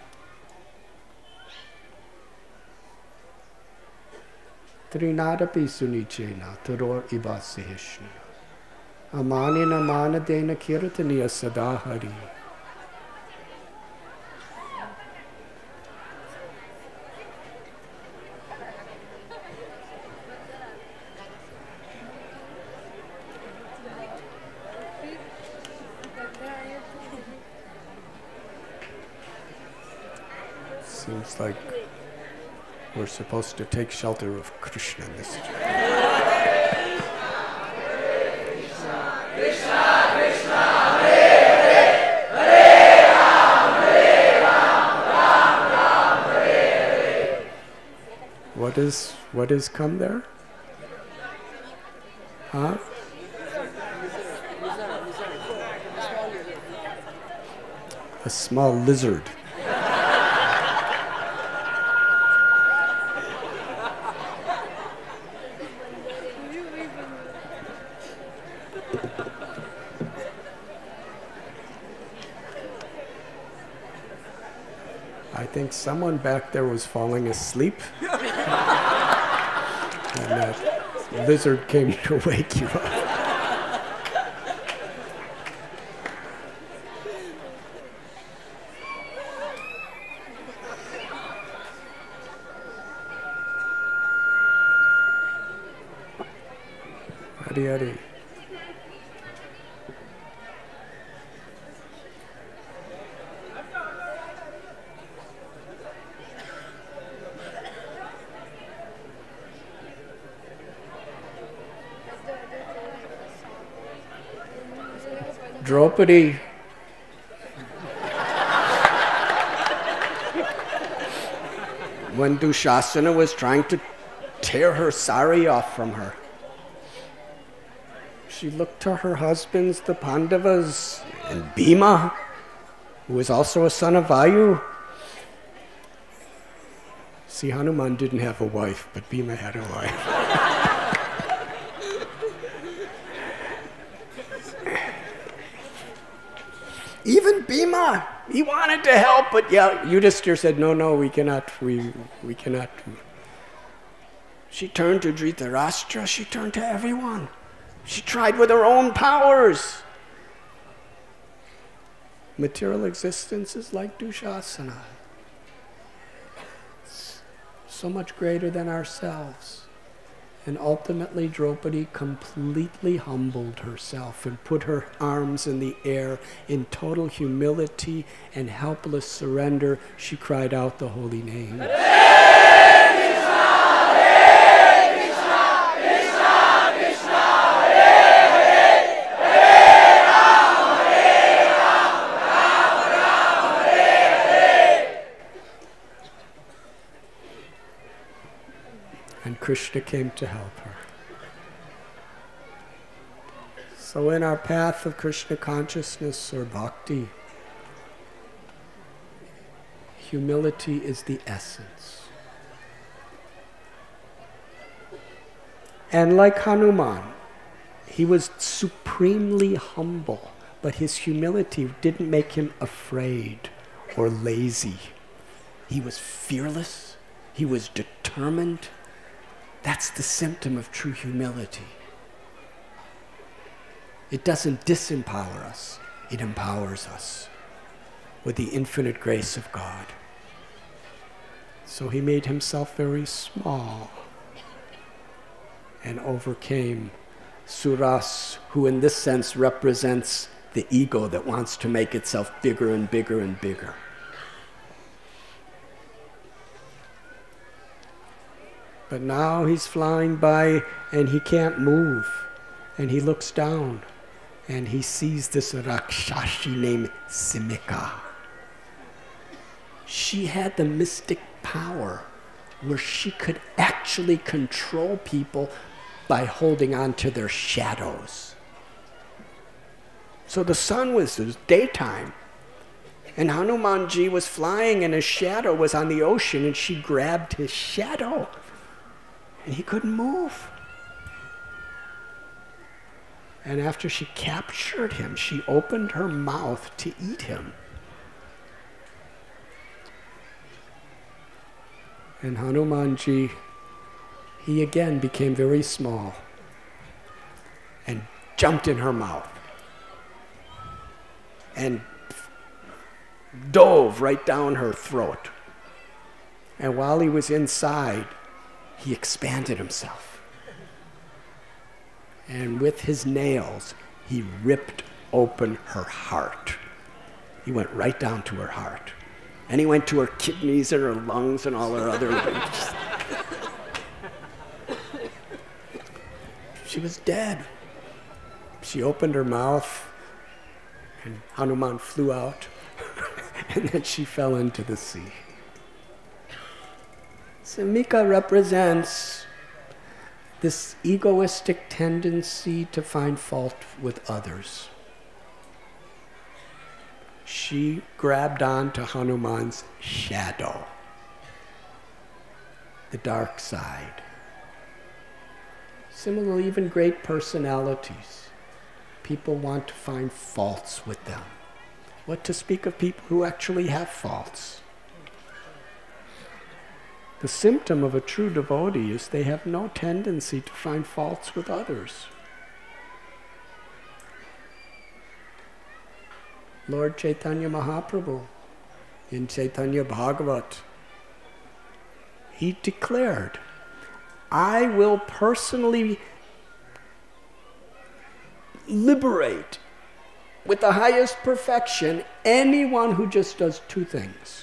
Trinadapi sunichena taror ibasihishna. Amanina manadena kirtaniya sadahari. Seems like we're supposed to take shelter of Krishna in this. What is what is come there? Huh? A small lizard. I think someone back there was falling asleep. And that lizard came to wake you up. Hari Hari. Draupadi. When Dushasana was trying to tear her sari off from her, she looked to her husbands, the Pandavas, and Bhima, who was also a son of Vayu. See, Hanuman didn't have a wife, but Bhima had a wife. Even Bhima, he wanted to help, but yeah, Yudhishthira said, no, no, we cannot, we, we cannot. She turned to Dhritarashtra, she turned to everyone. She tried with her own powers. Material existence is like Dushasana. It's so much greater than ourselves. And ultimately, Draupadi completely humbled herself and put her arms in the air in total humility and helpless surrender. She cried out the holy name. Hare Krishna, Krishna came to help her. So in our path of Krishna consciousness or bhakti, humility is the essence. And like Hanuman, he was supremely humble, but his humility didn't make him afraid or lazy. He was fearless. He was determined. That's the symptom of true humility. It doesn't disempower us. It empowers us with the infinite grace of God. So he made himself very small and overcame Suras, who in this sense represents the ego that wants to make itself bigger and bigger and bigger. But now he's flying by and he can't move. And he looks down and he sees this Rakshashi named Simika. She had the mystic power where she could actually control people by holding on to their shadows. So the sun was, it was daytime, and Hanumanji was flying and his shadow was on the ocean, and she grabbed his shadow and he couldn't move. And after she captured him, she opened her mouth to eat him. And Hanumanji, he again became very small and jumped in her mouth and dove right down her throat. And while he was inside, he expanded himself. And with his nails, he ripped open her heart. He went right down to her heart. And he went to her kidneys and her lungs and all her other limbs. She was dead. She opened her mouth, and Hanuman flew out, and then she fell into the sea. Simika represents this egoistic tendency to find fault with others. She grabbed on to Hanuman's shadow, the dark side. Similarly, even great personalities, people want to find faults with them. What to speak of people who actually have faults? The symptom of a true devotee is they have no tendency to find faults with others. Lord Chaitanya Mahaprabhu, in Chaitanya Bhagavat, he declared, I will personally liberate with the highest perfection anyone who just does two things.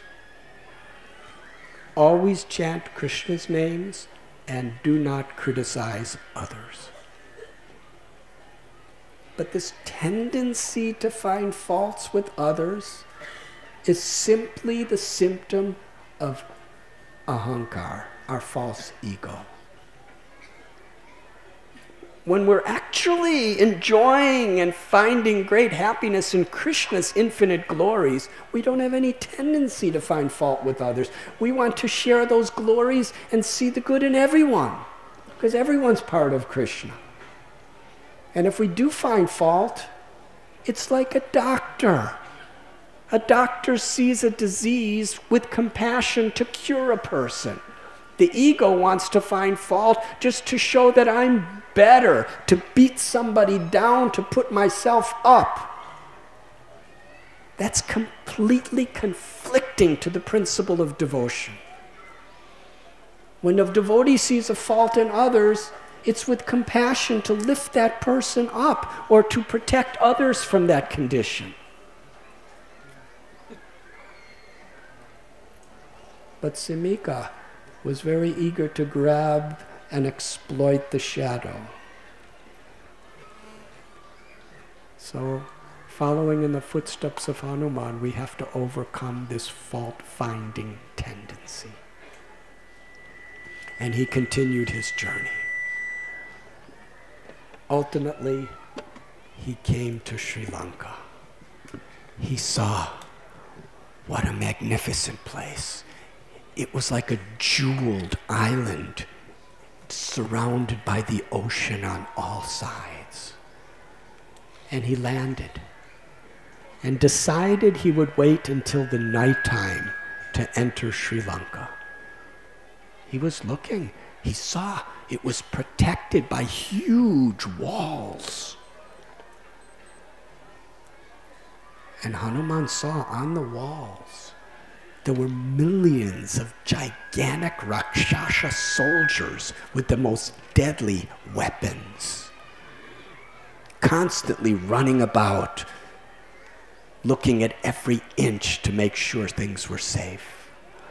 Always chant Krishna's names and do not criticize others. But this tendency to find faults with others is simply the symptom of ahankar, our false ego. When we're actually enjoying and finding great happiness in Krishna's infinite glories, we don't have any tendency to find fault with others. We want to share those glories and see the good in everyone, because everyone's part of Krishna. And if we do find fault, it's like a doctor. A doctor sees a disease with compassion to cure a person. The ego wants to find fault just to show that I'm better, to beat somebody down, to put myself up. That's completely conflicting to the principle of devotion. When a devotee sees a fault in others, it's with compassion to lift that person up or to protect others from that condition. But Simika was very eager to grab and exploit the shadow. So, following in the footsteps of Hanuman, we have to overcome this fault-finding tendency. and he continued his journey. Ultimately, he came to Sri Lanka. He saw what a magnificent place. It was like a jeweled island surrounded by the ocean on all sides. And he landed and decided he would wait until the nighttime to enter Sri Lanka. He was looking. He saw it was protected by huge walls. And Hanuman saw on the walls there were millions of gigantic Rakshasa soldiers with the most deadly weapons, constantly running about, looking at every inch to make sure things were safe.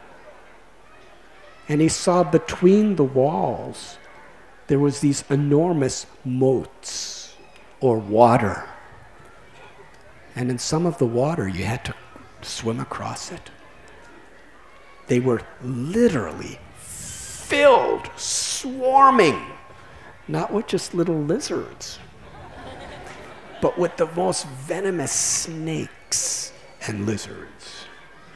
And he saw between the walls there was these enormous moats, or water. And in some of the water you had to swim across it. They were literally filled, swarming, not with just little lizards, but with the most venomous snakes and lizards.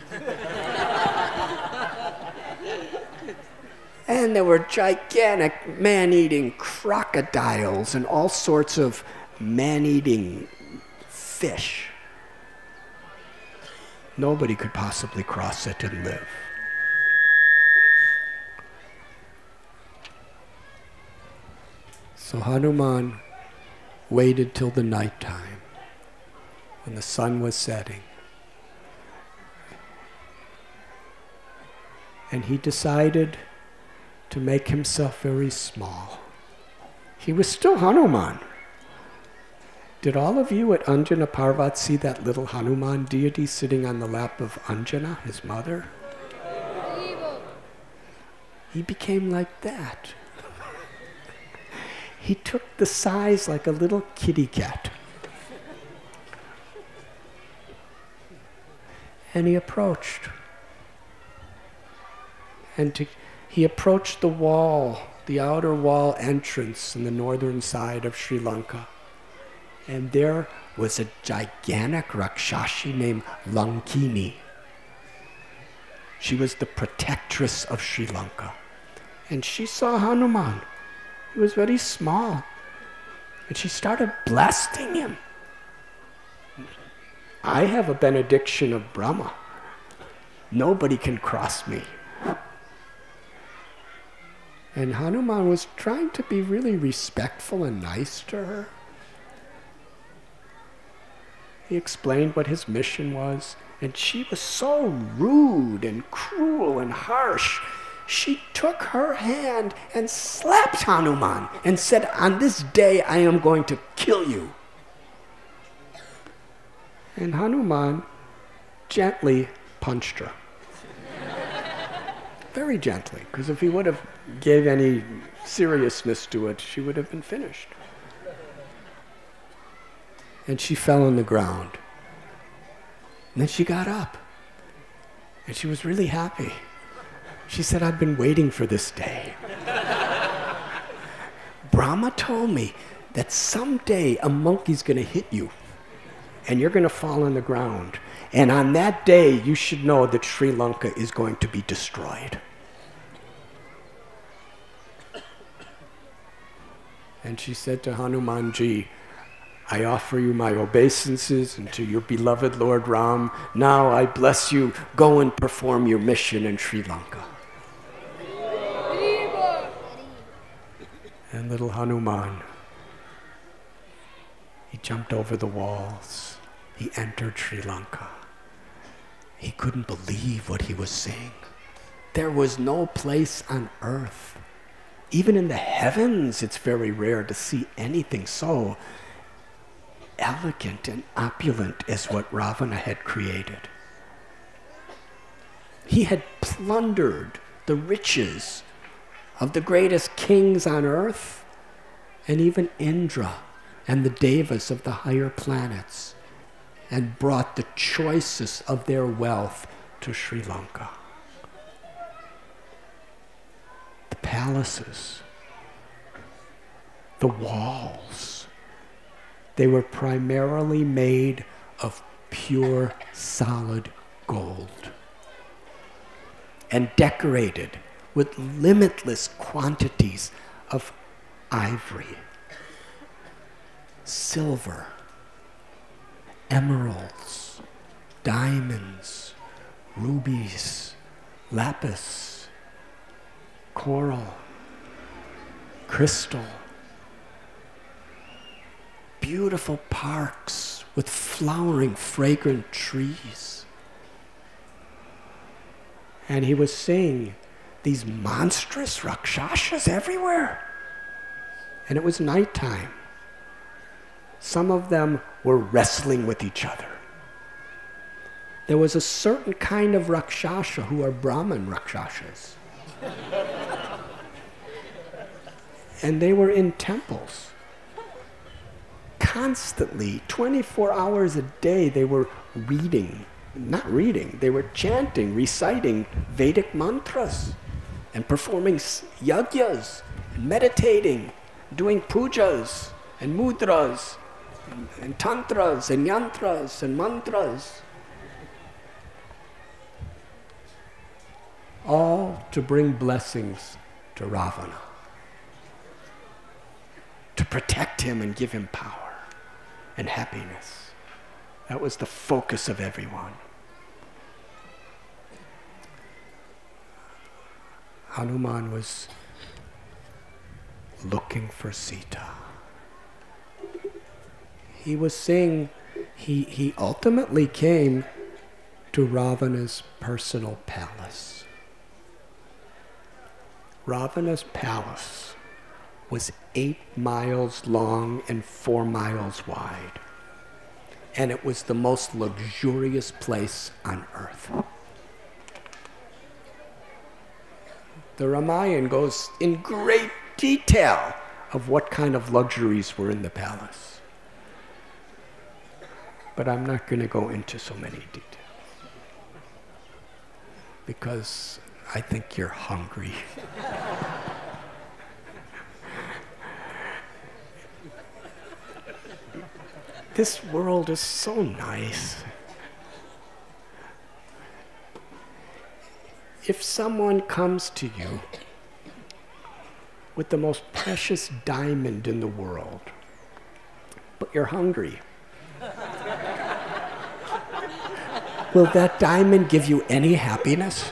And there were gigantic man-eating crocodiles and all sorts of man-eating fish. Nobody could possibly cross it and live. So Hanuman waited till the nighttime, when the sun was setting. And he decided to make himself very small. He was still Hanuman. Did all of you at Anjana Parvat see that little Hanuman deity sitting on the lap of Anjana, his mother? He became like that. He took the size like a little kitty cat. And he approached. And to, he approached the wall, the outer wall entrance in the northern side of Sri Lanka. And there was a gigantic Rakshasi named Lankini. She was the protectress of Sri Lanka. And she saw Hanuman. He was very small. And she started blasting him. I have a benediction of Brahma. Nobody can cross me. And Hanuman was trying to be really respectful and nice to her. He explained what his mission was, and she was so rude and cruel and harsh. She took her hand and slapped Hanuman and said, "On this day I am going to kill you." And Hanuman gently punched her. Very gently, because if he would have gave any seriousness to it, she would have been finished. And she fell on the ground. And then she got up. And she was really happy. She said, "I've been waiting for this day." Brahma told me that someday a monkey's going to hit you. And you're going to fall on the ground. And on that day, you should know that Sri Lanka is going to be destroyed. And she said to Hanumanji, "I offer you my obeisances and to your beloved Lord Ram. Now I bless you. Go and perform your mission in Sri Lanka." And little Hanuman, he jumped over the walls. He entered Sri Lanka. He couldn't believe what he was seeing. There was no place on earth. Even in the heavens, it's very rare to see anything so elegant and opulent as what Ravana had created. He had plundered the riches of the greatest kings on earth, and even Indra and the devas of the higher planets, and brought the choicest of their wealth to Sri Lanka. The palaces, the walls, they were primarily made of pure solid gold and decorated with limitless quantities of ivory, silver, emeralds, diamonds, rubies, lapis, coral, crystal. Beautiful parks with flowering, fragrant trees. And he was seeing these monstrous rakshasas everywhere. And it was nighttime. Some of them were wrestling with each other. There was a certain kind of rakshasa who are Brahman rakshasas. And they were in temples. Constantly, twenty-four hours a day, they were reading, not reading, they were chanting, reciting Vedic mantras and performing yagyas, and meditating, doing pujas and mudras and, and tantras and yantras and mantras. All to bring blessings to Ravana, to protect him and give him power and happiness. That was the focus of everyone. Hanuman was looking for Sita. He was saying he, he ultimately came to Ravana's personal palace. Ravana's palace was eight miles long and four miles wide. And it was the most luxurious place on earth. The Ramayana goes in great detail of what kind of luxuries were in the palace. But I'm not going to go into so many details, because I think you're hungry. This world is so nice. If someone comes to you with the most precious diamond in the world, but you're hungry, will that diamond give you any happiness?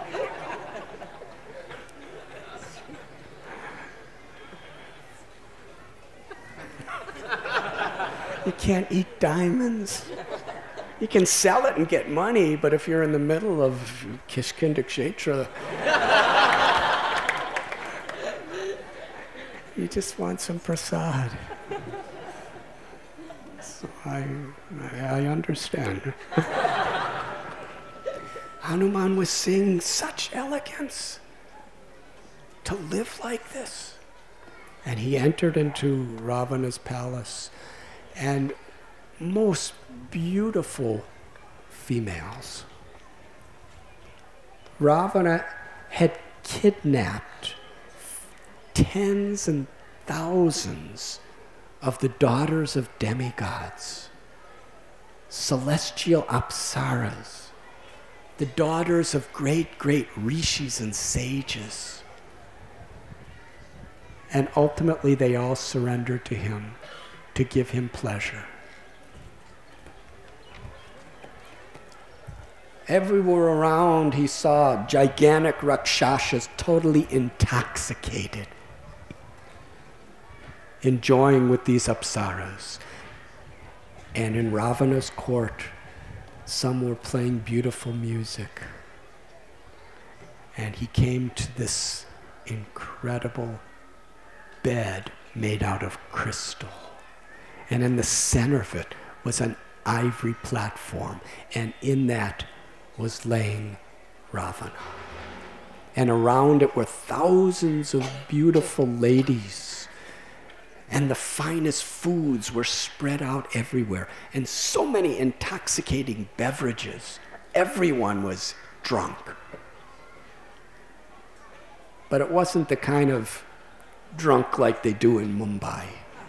You can't eat diamonds. You can sell it and get money, but if you're in the middle of Kishkinda Kshetra, you just want some prasad. So I, I understand. Hanuman was seeing such elegance to live like this. And he entered into Ravana's palace, and most beautiful females. Ravana had kidnapped tens and thousands of the daughters of demigods, celestial apsaras, the daughters of great, great rishis and sages. And ultimately they all surrendered to him to give him pleasure. Everywhere around he saw gigantic rakshasas totally intoxicated, enjoying with these apsaras. And in Ravana's court, some were playing beautiful music. And he came to this incredible bed made out of crystal. And in the center of it was an ivory platform, and in that was laying Ravana. And around it were thousands of beautiful ladies, and the finest foods were spread out everywhere, and so many intoxicating beverages. Everyone was drunk. But it wasn't the kind of drunk like they do in Mumbai.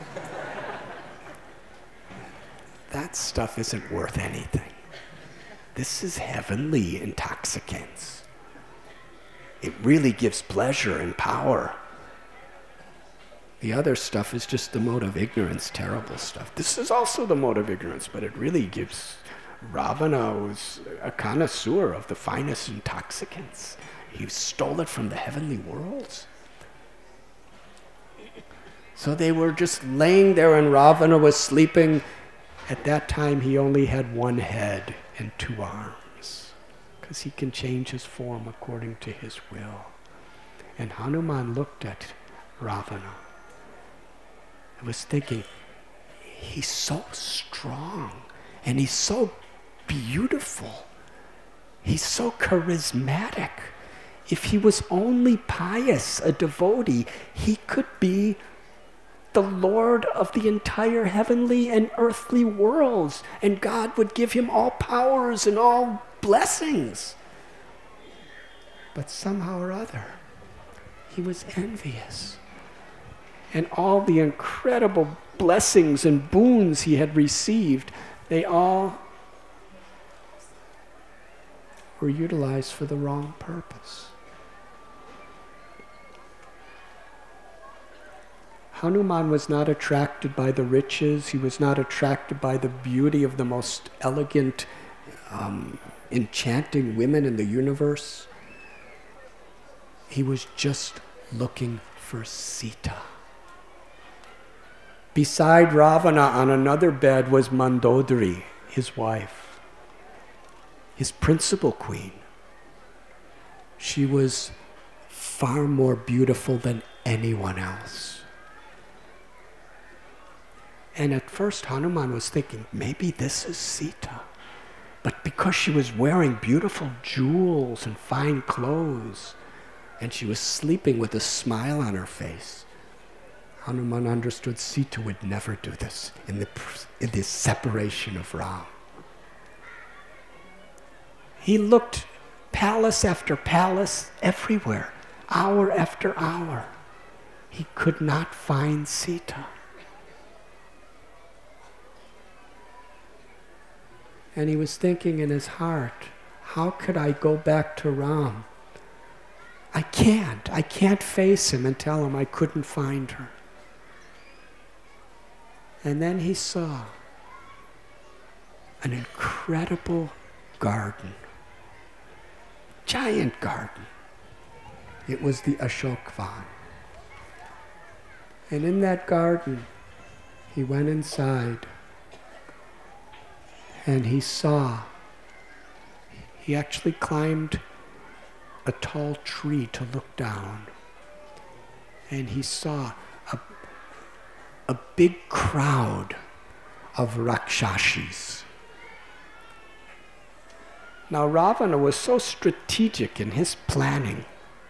That stuff isn't worth anything. This is heavenly intoxicants. It really gives pleasure and power. The other stuff is just the mode of ignorance, terrible stuff. This is also the mode of ignorance, but it really gives... Ravana was a connoisseur of the finest intoxicants. He stole it from the heavenly worlds. So they were just laying there and Ravana was sleeping. At that time he only had one head and two arms, because he can change his form according to his will. And Hanuman looked at Ravana. I was thinking, he's so strong and he's so beautiful. He's so charismatic. If he was only pious, a devotee, he could be the Lord of the entire heavenly and earthly worlds, and God would give him all powers and all blessings. But somehow or other, he was envious. And all the incredible blessings and boons he had received, they all were utilized for the wrong purpose. Hanuman was not attracted by the riches. He was not attracted by the beauty of the most elegant, um, enchanting women in the universe. He was just looking for Sita. Beside Ravana on another bed was Mandodari, his wife, his principal queen. She was far more beautiful than anyone else. And at first Hanuman was thinking, maybe this is Sita. But because she was wearing beautiful jewels and fine clothes, and she was sleeping with a smile on her face, Hanuman understood Sita would never do this in the, in the separation of Ram. He looked palace after palace everywhere, hour after hour. He could not find Sita. And he was thinking in his heart, how could I go back to Ram? I can't. I can't face him and tell him I couldn't find her. And then he saw an incredible garden, giant garden. It was the Ashokvan. And in that garden, he went inside and he saw, he actually climbed a tall tree to look down. And he saw a, a big crowd of Rakshashis. Now Ravana was so strategic in his planning.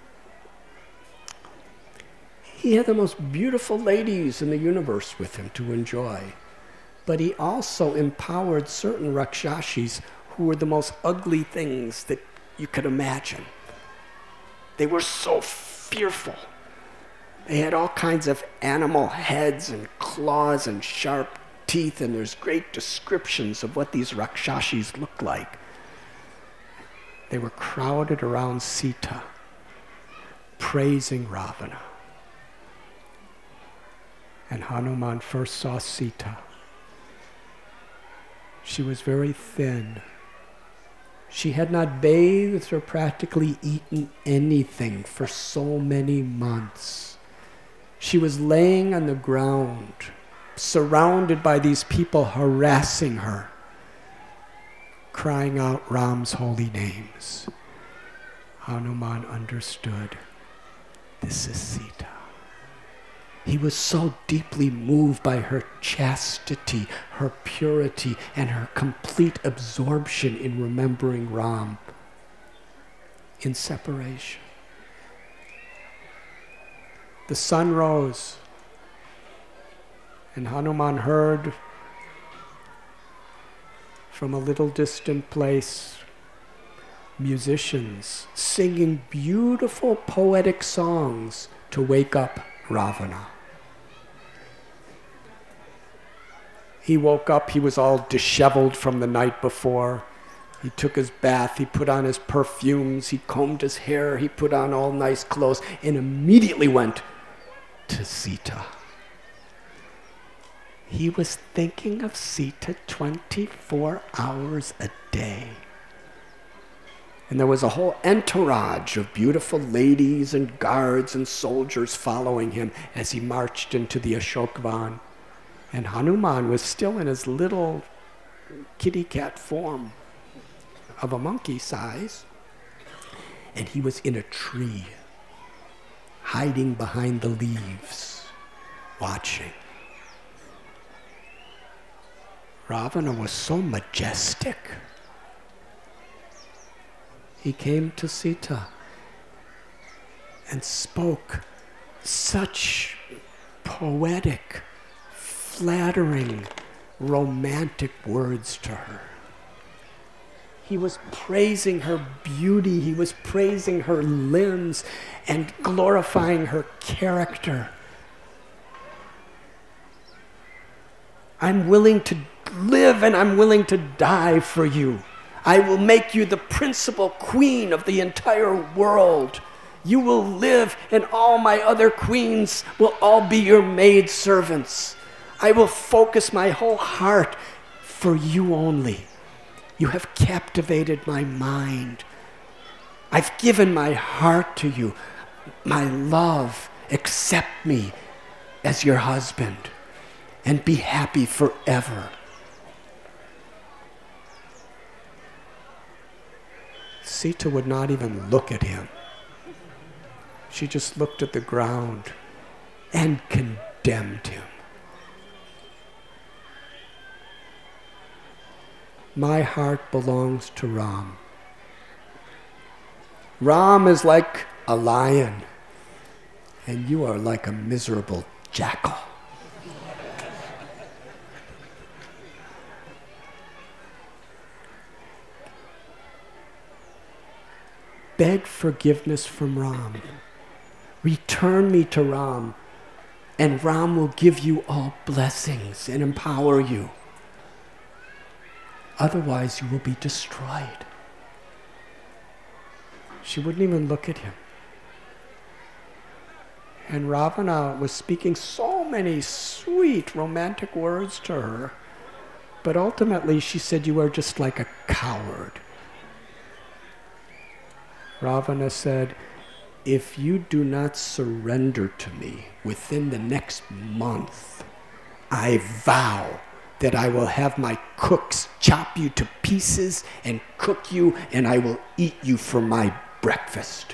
He had the most beautiful ladies in the universe with him to enjoy. But he also empowered certain Rakshashis who were the most ugly things that you could imagine. They were so fearful. They had all kinds of animal heads and claws and sharp teeth, and there's great descriptions of what these Rakshashis looked like. They were crowded around Sita, praising Ravana. And Hanuman first saw Sita. She was very thin. She had not bathed or practically eaten anything for so many months. She was laying on the ground, surrounded by these people harassing her, crying out Ram's holy names. Hanuman understood, this is Sita. He was so deeply moved by her chastity, her purity, and her complete absorption in remembering Ram in separation. The sun rose, and Hanuman heard from a little distant place musicians singing beautiful poetic songs to wake up Ravana. He woke up, he was all disheveled from the night before. He took his bath, he put on his perfumes, he combed his hair, he put on all nice clothes, and immediately went to Sita. He was thinking of Sita twenty-four hours a day. And there was a whole entourage of beautiful ladies and guards and soldiers following him as he marched into the Ashokvan. And Hanuman was still in his little kitty cat form of a monkey size. And he was in a tree, hiding behind the leaves, watching. Ravana was so majestic. He came to Sita and spoke such poetic, flattering, romantic words to her. He was praising her beauty, he was praising her limbs and glorifying her character. I'm willing to live and I'm willing to die for you. I will make you the principal queen of the entire world. You will live and all my other queens will all be your maid servants. I will focus my whole heart for you only. You have captivated my mind. I've given my heart to you. My love, accept me as your husband and be happy forever. Sita would not even look at him. She just looked at the ground and condemned him. My heart belongs to Ram. Ram is like a lion, and you are like a miserable jackal. Beg forgiveness from Ram. Return me to Ram, and Ram will give you all blessings and empower you. Otherwise, you will be destroyed. She wouldn't even look at him. And Ravana was speaking so many sweet, romantic words to her, but ultimately she said, you are just like a coward. Ravana said, if you do not surrender to me within the next month, I vow that I will have my cooks chop you to pieces and cook you, and I will eat you for my breakfast.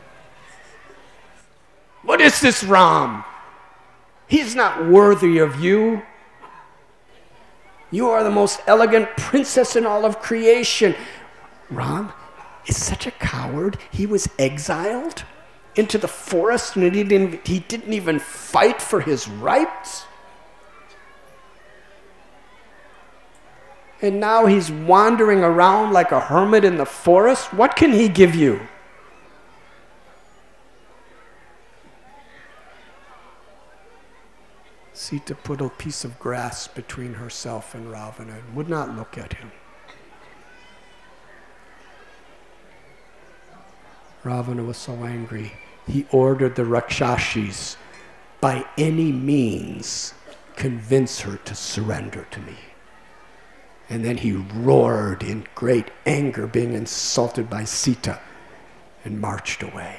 What is this Ram? He's not worthy of you. You are the most elegant princess in all of creation. Ram is such a coward. He was exiled into the forest and he didn't, he didn't even fight for his rights. And now he's wandering around like a hermit in the forest. What can he give you? Sita put a piece of grass between herself and Ravana and would not look at him. Ravana was so angry, he ordered the Rakshashis, by any means, convince her to surrender to me. And then he roared in great anger, being insulted by Sita, and marched away.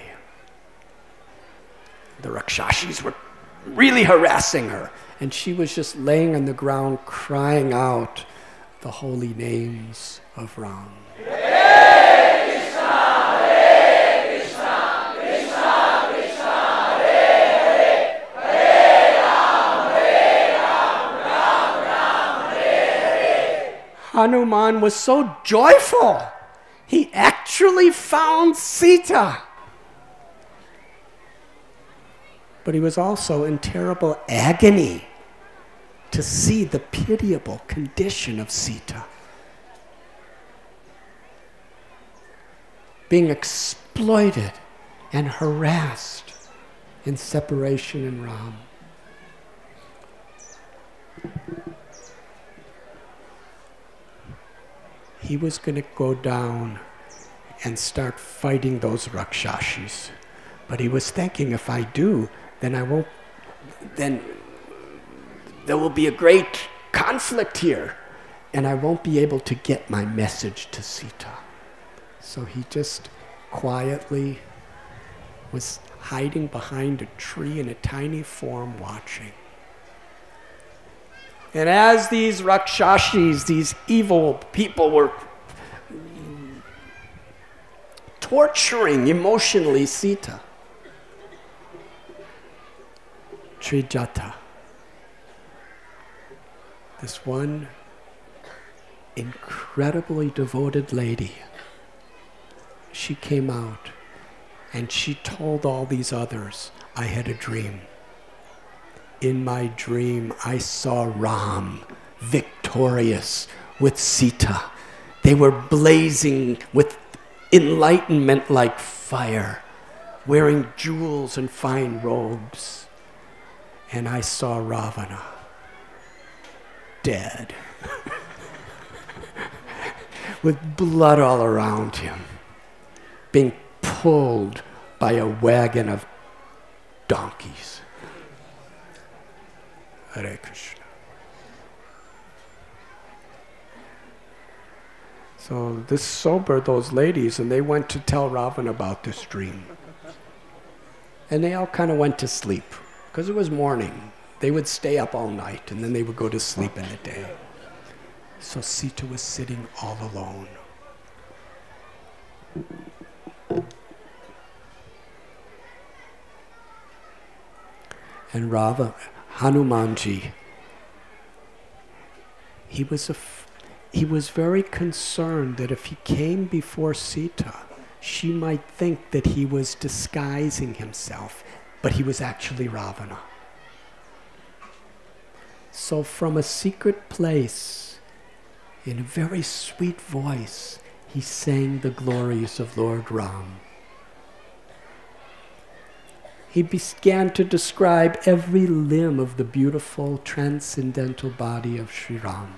The Rakshashis were really harassing her, and she was just laying on the ground crying out the holy names of Ram. Hanuman was so joyful. He actually found Sita. But he was also in terrible agony to see the pitiable condition of Sita. being exploited and harassed in separation in Ram. He was going to go down and start fighting those Rakshashis. But he was thinking, if I do, then I won't, then there will be a great conflict here, and I won't be able to get my message to Sita. So he just quietly was hiding behind a tree in a tiny form watching. And as these Rakshashis, these evil people, were torturing emotionally Sita, Trijata, this one incredibly devoted lady, she came out and she told all these others, I had a dream. In my dream, I saw Ram victorious with Sita. They were blazing with enlightenment like fire, wearing jewels and fine robes. And I saw Ravana dead, with blood all around him, being pulled by a wagon of donkeys. Hare Krishna. So this sobered those ladies, and they went to tell Ravana about this dream. And they all kind of went to sleep, because it was morning. They would stay up all night, and then they would go to sleep in the day. So Sita was sitting all alone. And Rava, Hanumanji, he was, a f he was very concerned that if he came before Sita, she might think that he was disguising himself, but he was actually Ravana. So from a secret place, in a very sweet voice, he sang the glories of Lord Ram. He began to describe every limb of the beautiful transcendental body of Sri Ram.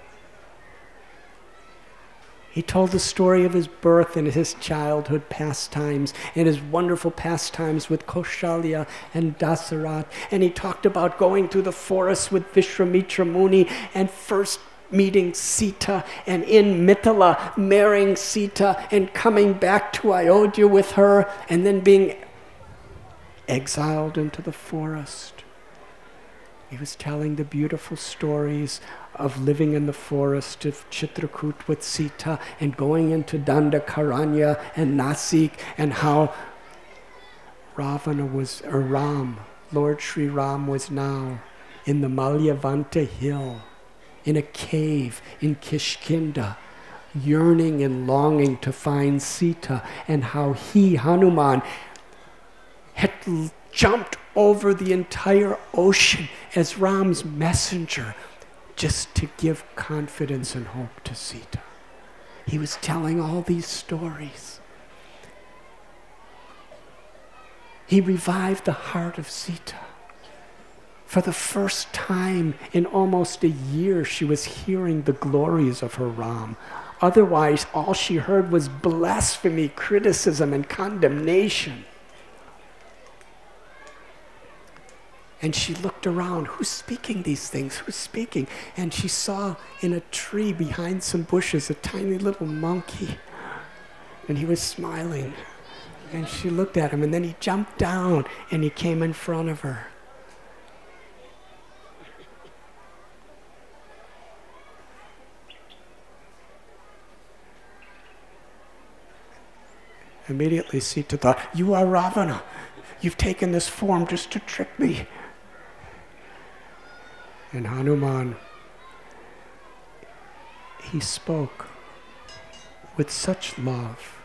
He told the story of his birth and his childhood pastimes and his wonderful pastimes with Kaushalya and Dasarath. And he talked about going through the forest with Vishwamitra Muni and first meeting Sita, and in Mithila marrying Sita and coming back to Ayodhya with her, and then being exiled into the forest. He was telling the beautiful stories of living in the forest of Chitrakoot with Sita and going into Dandakaranya and Nasik, and how Ravana was, or Ram, Lord Sri Ram was now in the Malyavanta hill, in a cave in Kishkinda, yearning and longing to find Sita, and how he, Hanuman, had jumped over the entire ocean as Ram's messenger just to give confidence and hope to Sita. He was telling all these stories. He revived the heart of Sita. For the first time in almost a year, she was hearing the glories of her Ram. Otherwise, all she heard was blasphemy, criticism, and condemnation. And she looked around, who's speaking these things? Who's speaking? And she saw in a tree behind some bushes a tiny little monkey. And he was smiling. And she looked at him, and then he jumped down and he came in front of her. Immediately Sita thought, you are Ravana. You've taken this form just to trick me. And Hanuman, he spoke with such love.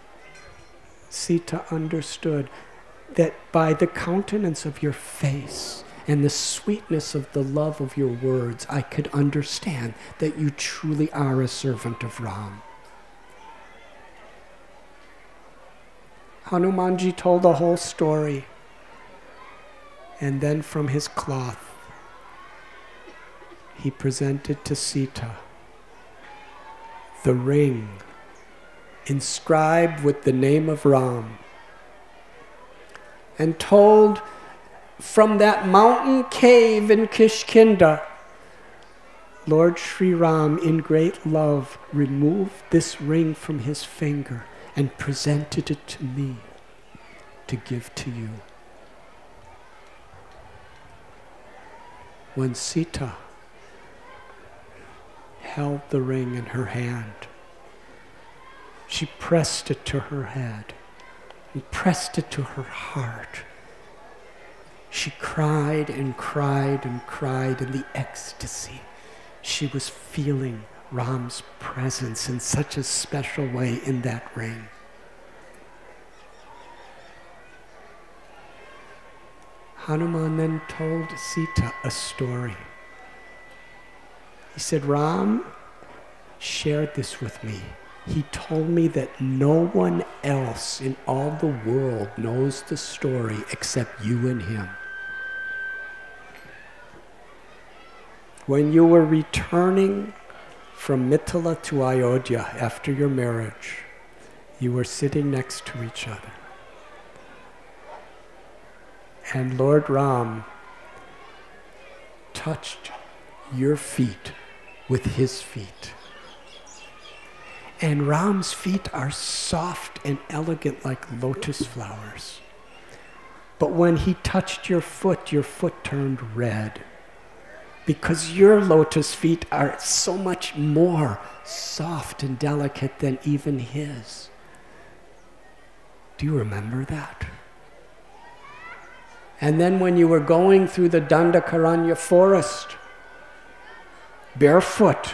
Sita understood that by the countenance of your face and the sweetness of the love of your words, I could understand that you truly are a servant of Ram. Hanumanji told the whole story. And then from his cloth, he presented to Sita the ring inscribed with the name of Ram, and told, from that mountain cave in Kishkinda, Lord Sri Ram, in great love, removed this ring from his finger and presented it to me to give to you. When Sita held the ring in her hand, she pressed it to her head and pressed it to her heart. She cried and cried and cried in the ecstasy. She was feeling Ram's presence in such a special way in that ring. Hanuman then told Sita a story. He said, Ram shared this with me. He told me that no one else in all the world knows the story except you and him. When you were returning from Mithila to Ayodhya after your marriage, you were sitting next to each other. And Lord Ram touched your feet with his feet. And Ram's feet are soft and elegant like lotus flowers. But when he touched your foot, your foot turned red. Because your lotus feet are so much more soft and delicate than even his. Do you remember that? And then when you were going through the Dandakaranya forest, barefoot,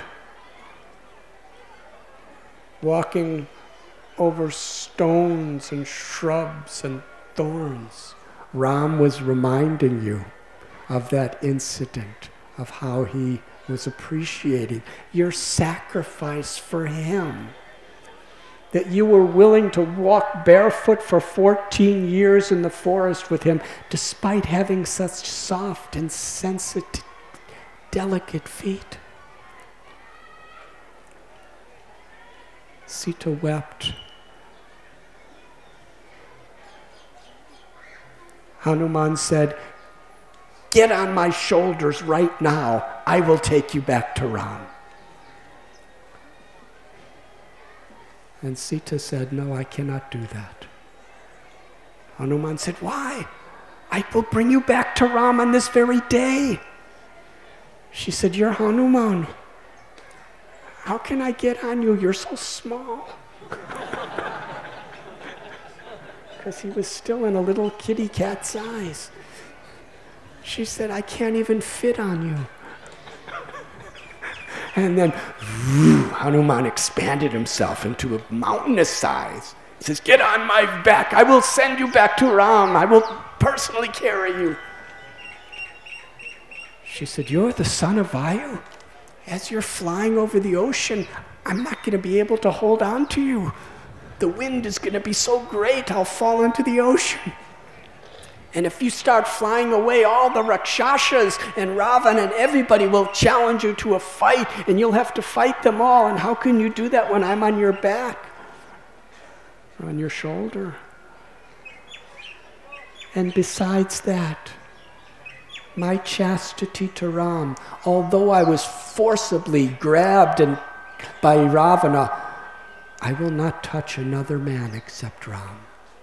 walking over stones and shrubs and thorns, Ram was reminding you of that incident, of how he was appreciating your sacrifice for him. That you were willing to walk barefoot for fourteen years in the forest with him, despite having such soft and sensitive, delicate feet. Sita wept. Hanuman said, get on my shoulders right now. I will take you back to Ram. And Sita said, no, I cannot do that. Hanuman said, why? I will bring you back to Ram on this very day. She said, you're Hanuman. How can I get on you? You're so small. Because he was still in a little kitty cat size. She said, I can't even fit on you. And then whoo, Hanuman expanded himself into a mountainous size. He says, get on my back. I will send you back to Ram. I will personally carry you. She said, you're the son of Vayu. As you're flying over the ocean, I'm not going to be able to hold on to you. The wind is going to be so great, I'll fall into the ocean. And if you start flying away, all the Rakshasas and Ravana and everybody will challenge you to a fight, and you'll have to fight them all. And how can you do that when I'm on your back or on your shoulder? And besides that, my chastity to Ram, although I was forcibly grabbed and by Ravana, I will not touch another man except Ram.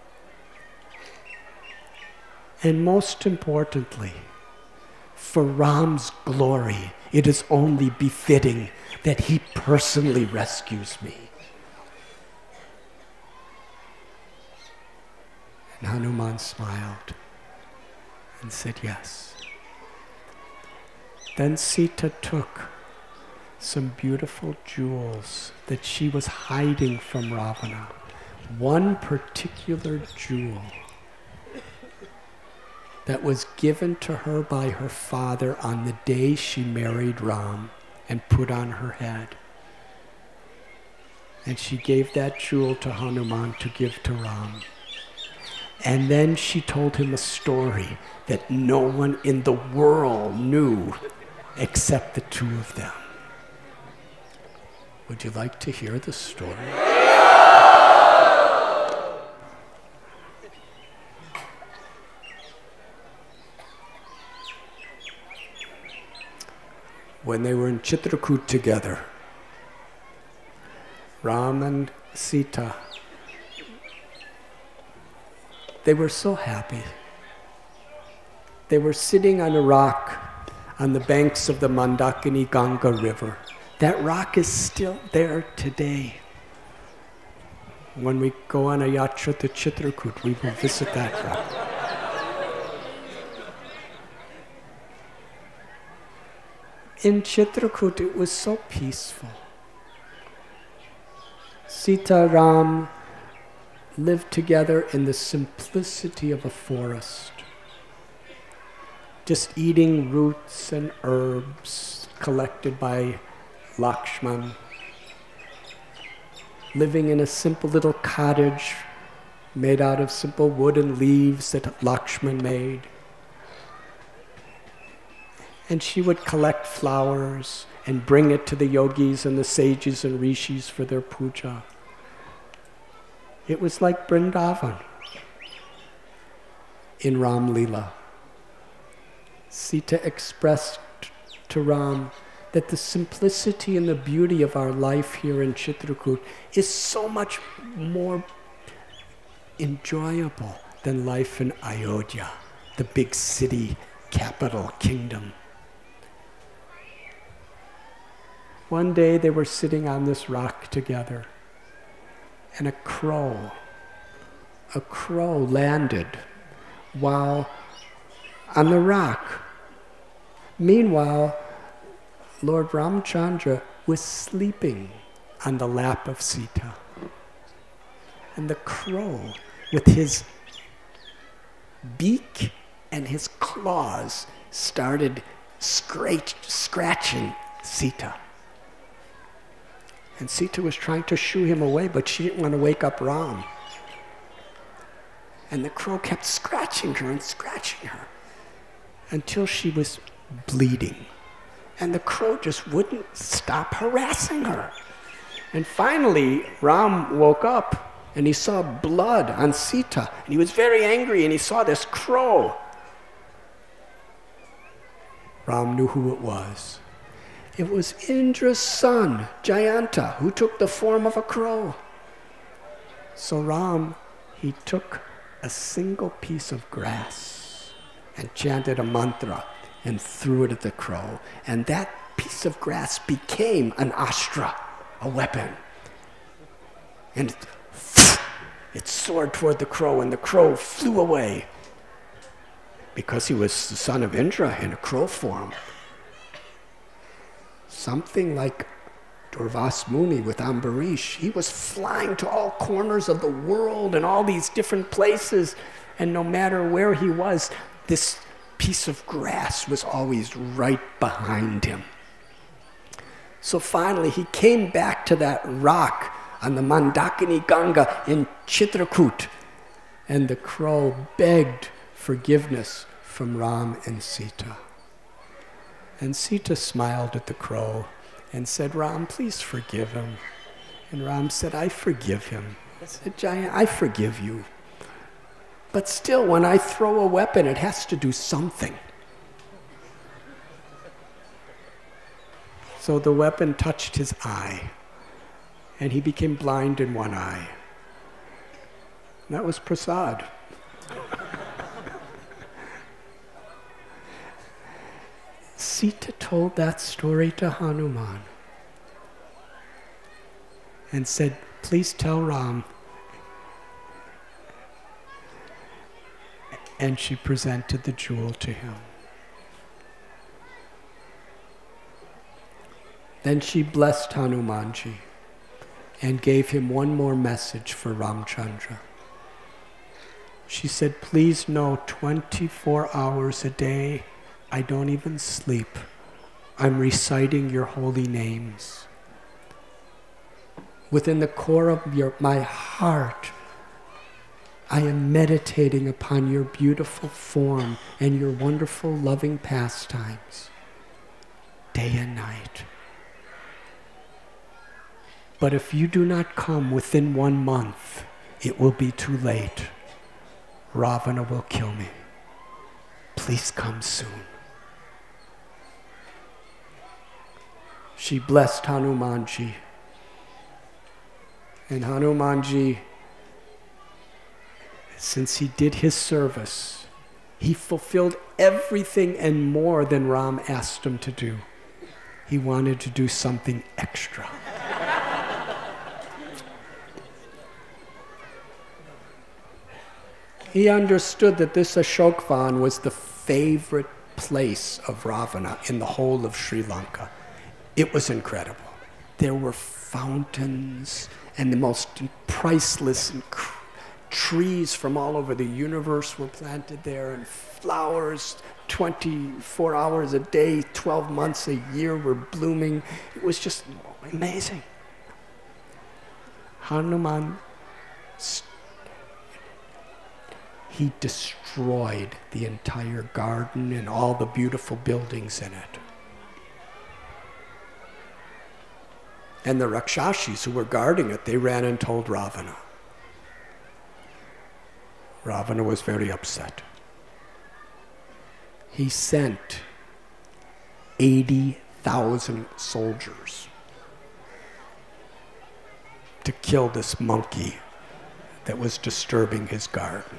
And most importantly, for Ram's glory, it is only befitting that he personally rescues me. And Hanuman smiled and said yes. Then Sita took some beautiful jewels that she was hiding from Ravana. One particular jewel that was given to her by her father on the day she married Ram and put on her head. And she gave that jewel to Hanuman to give to Ram. And then she told him a story that no one in the world knew except the two of them. Would you like to hear the story? When they were in Chitrakoot together, Ram and Sita, they were so happy. They were sitting on a rock on the banks of the Mandakini Ganga River. That rock is still there today. When we go on a yatra to Chitrakoot, we will visit that rock. In Chitrakoot, it was so peaceful. Sita Ram lived together in the simplicity of a forest, just eating roots and herbs collected by Lakshman, living in a simple little cottage made out of simple wood and leaves that Lakshman made. And she would collect flowers and bring it to the yogis and the sages and rishis for their puja. It was like Vrindavan in Ram Leela. Sita expressed to Ram that the simplicity and the beauty of our life here in Chitrakoot is so much more enjoyable than life in Ayodhya, the big city, capital, kingdom. One day they were sitting on this rock together, and a crow, a crow landed while on the rock. Meanwhile, Lord Ramchandra was sleeping on the lap of Sita. And the crow, with his beak and his claws, started scratch, scratching Sita. And Sita was trying to shoo him away, but she didn't want to wake up Ram. And the crow kept scratching her and scratching her until she was bleeding. And the crow just wouldn't stop harassing her. And finally, Ram woke up and he saw blood on Sita. And he was very angry and he saw this crow. Ram knew who it was. It was Indra's son, Jayanta, who took the form of a crow. So Ram, he took a single piece of grass and chanted a mantra and threw it at the crow. And that piece of grass became an astra, a weapon. And it, it soared toward the crow, and the crow flew away. Because he was the son of Indra in a crow form. Something like Durvas Muni with Ambarish. He was flying to all corners of the world and all these different places. And no matter where he was, this piece of grass was always right behind him. So finally, he came back to that rock on the Mandakini Ganga in Chitrakoot. And the crow begged forgiveness from Ram and Sita. And Sita smiled at the crow and said, Ram, please forgive him. And Ram said, I forgive him. I said, Jaya, I forgive you. But still, when I throw a weapon, it has to do something. So the weapon touched his eye, and he became blind in one eye. And that was prasad. Sita told that story to Hanuman and said, please tell Ram. And she presented the jewel to him. Then she blessed Hanumanji and gave him one more message for Ramchandra. She said, please know twenty-four hours a day, I don't even sleep. I'm reciting your holy names. Within the core of your, my heart, I am meditating upon your beautiful form and your wonderful loving pastimes, day and night. But if you do not come within one month, it will be too late. Ravana will kill me. Please come soon. She blessed Hanumanji. And Hanumanji, since he did his service, he fulfilled everything and more than Ram asked him to do. He wanted to do something extra. He understood that this Ashokvan was the favorite place of Ravana in the whole of Sri Lanka. It was incredible. There were fountains and the most priceless trees from all over the universe were planted there, and flowers twenty-four hours a day, twelve months a year were blooming. It was just amazing. Hanuman, he destroyed the entire garden and all the beautiful buildings in it. And the Rakshashis who were guarding it, they ran and told Ravana. Ravana was very upset. He sent eighty thousand soldiers to kill this monkey that was disturbing his garden.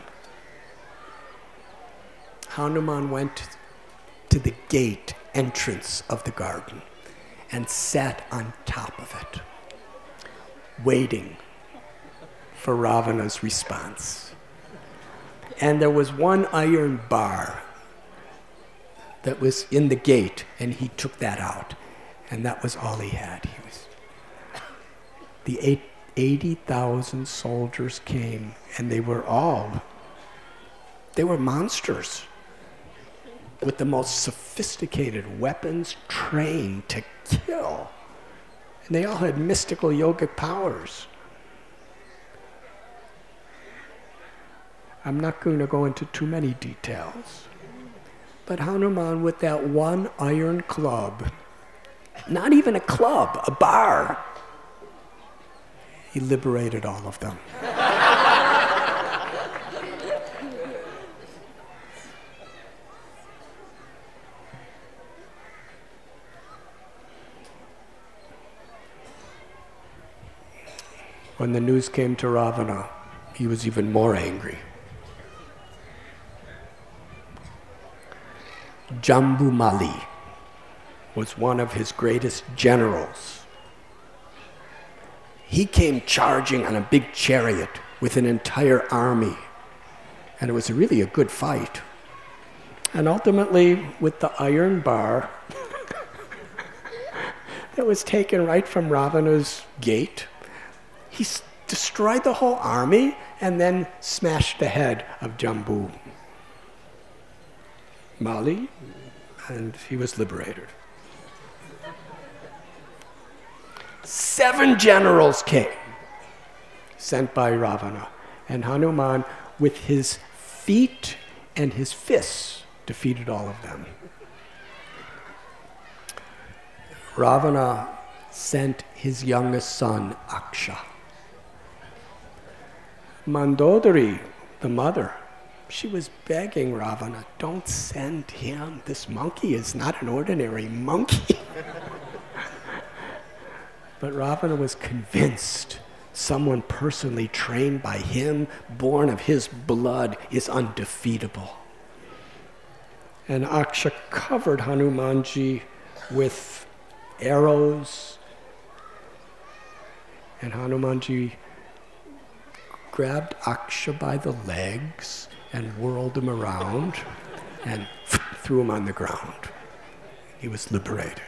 Hanuman went to the gate entrance of the garden and sat on top of it, waiting for Ravana's response. And there was one iron bar that was in the gate, and he took that out, and that was all he had. He was, the eighty thousand soldiers came, and they were all, they were monsters with the most sophisticated weapons, trained to kill. And they all had mystical yogic powers. I'm not going to go into too many details. But Hanuman, with that one iron club, not even a club, a bar, he liberated all of them. When the news came to Ravana, he was even more angry. Jambumali was one of his greatest generals. He came charging on a big chariot with an entire army, and it was really a good fight. And ultimately, with the iron bar that was taken right from Ravana's gate, he destroyed the whole army and then smashed the head of Jambu Mali, and he was liberated. Seven generals came, sent by Ravana, and Hanuman, with his feet and his fists, defeated all of them. Ravana sent his youngest son, Aksha. Mandodari, the mother, she was begging Ravana, don't send him. This monkey is not an ordinary monkey. But Ravana was convinced someone personally trained by him, born of his blood, is undefeatable. And Aksha covered Hanumanji with arrows, and Hanumanji grabbed Aksha by the legs and whirled him around and threw him on the ground. He was liberated.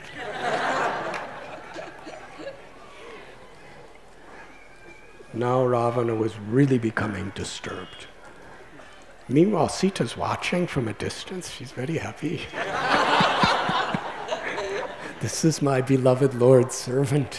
Now Ravana was really becoming disturbed. Meanwhile, Sita's watching from a distance. She's very happy. This is my beloved Lord's servant.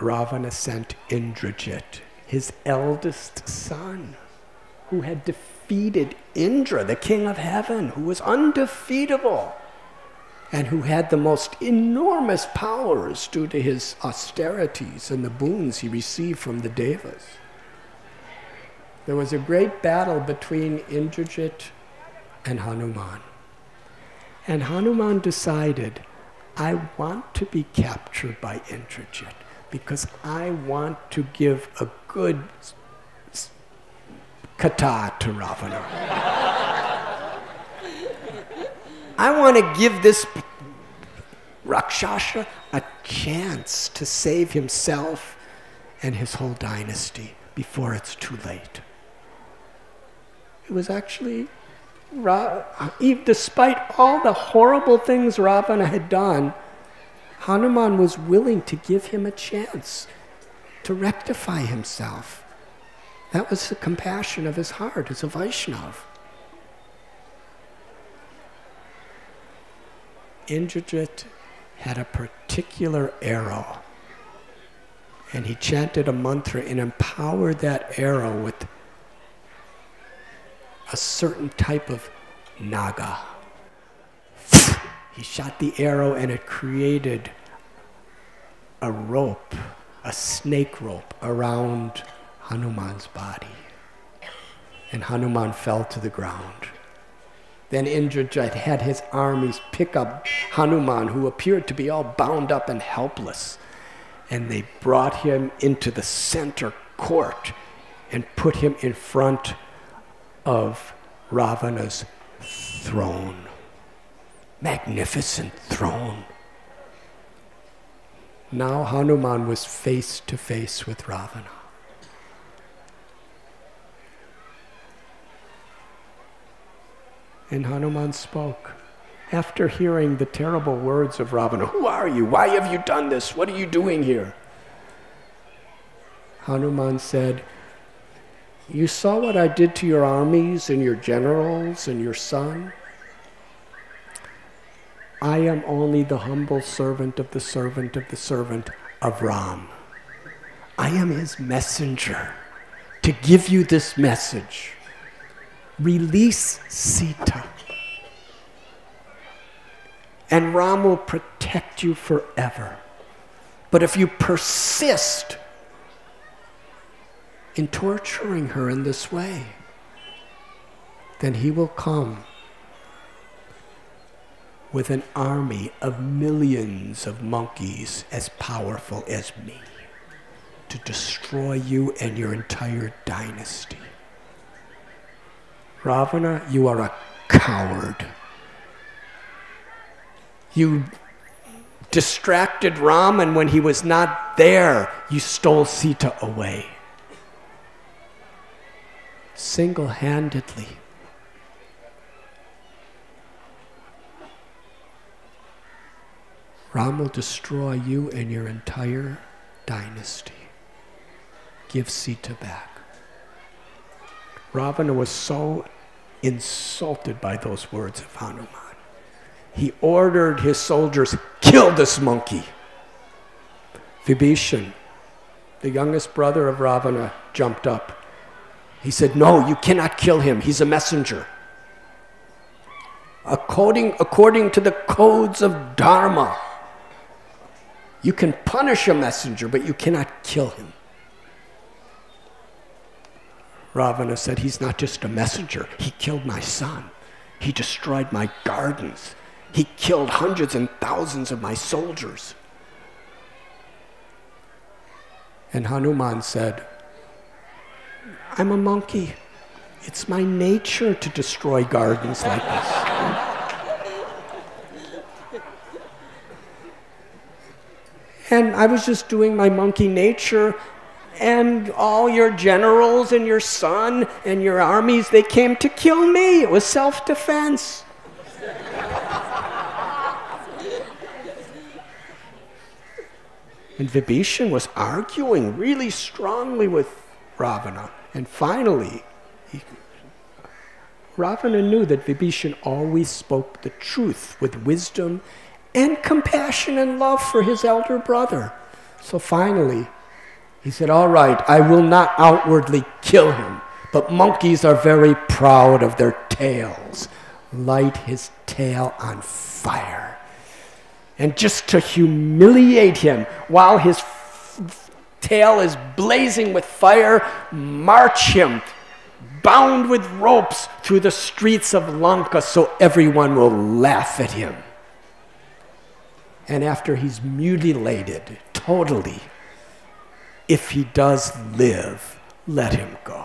Ravana sent Indrajit, his eldest son, who had defeated Indra, the king of heaven, who was undefeatable, and who had the most enormous powers due to his austerities and the boons he received from the Devas. There was a great battle between Indrajit and Hanuman. And Hanuman decided, I want to be captured by Indrajit because I want to give a good kata to Ravana. I want to give this Rakshasa a chance to save himself and his whole dynasty before it's too late. It was actually, despite all the horrible things Ravana had done, Hanuman was willing to give him a chance to rectify himself. That was the compassion of his heart as a Vaishnava. Indrajit had a particular arrow, and he chanted a mantra and empowered that arrow with a certain type of naga. He shot the arrow and it created a rope, a snake rope around Hanuman's body. And Hanuman fell to the ground. Then Indrajit had his armies pick up Hanuman, who appeared to be all bound up and helpless. And they brought him into the center court and put him in front of Ravana's throne. Magnificent throne. Now Hanuman was face to face with Ravana. And Hanuman spoke. After hearing the terrible words of Ravana, who are you? Why have you done this? What are you doing here? Hanuman said, you saw what I did to your armies and your generals and your son? I am only the humble servant of the servant of the servant of Ram. I am his messenger to give you this message. Release Sita, and Ram will protect you forever. But if you persist in torturing her in this way, then he will come with an army of millions of monkeys as powerful as me to destroy you and your entire dynasty. Ravana, you are a coward. You distracted Ram, and when he was not there, you stole Sita away. Single-handedly. Ram will destroy you and your entire dynasty. Give Sita back. Ravana was so insulted by those words of Hanuman. He ordered his soldiers, kill this monkey. Vibhishan, the youngest brother of Ravana, jumped up. He said, no, you cannot kill him. He's a messenger. According, according to the codes of Dharma, you can punish a messenger, but you cannot kill him. Ravana said, he's not just a messenger. He killed my son. He destroyed my gardens. He killed hundreds and thousands of my soldiers. And Hanuman said, I'm a monkey. It's my nature to destroy gardens like this. And I was just doing my monkey nature, and all your generals and your son and your armies, they came to kill me. It was self-defense. And Vibhishan was arguing really strongly with Ravana. And finally, he, Ravana knew that Vibhishan always spoke the truth with wisdom and compassion and love for his elder brother. So finally, He said, all right, I will not outwardly kill him, but monkeys are very proud of their tails. Light his tail on fire. And just to humiliate him, while his f- tail is blazing with fire, march him, bound with ropes, through the streets of Lanka so everyone will laugh at him. And after he's mutilated totally, if he does live, let him go.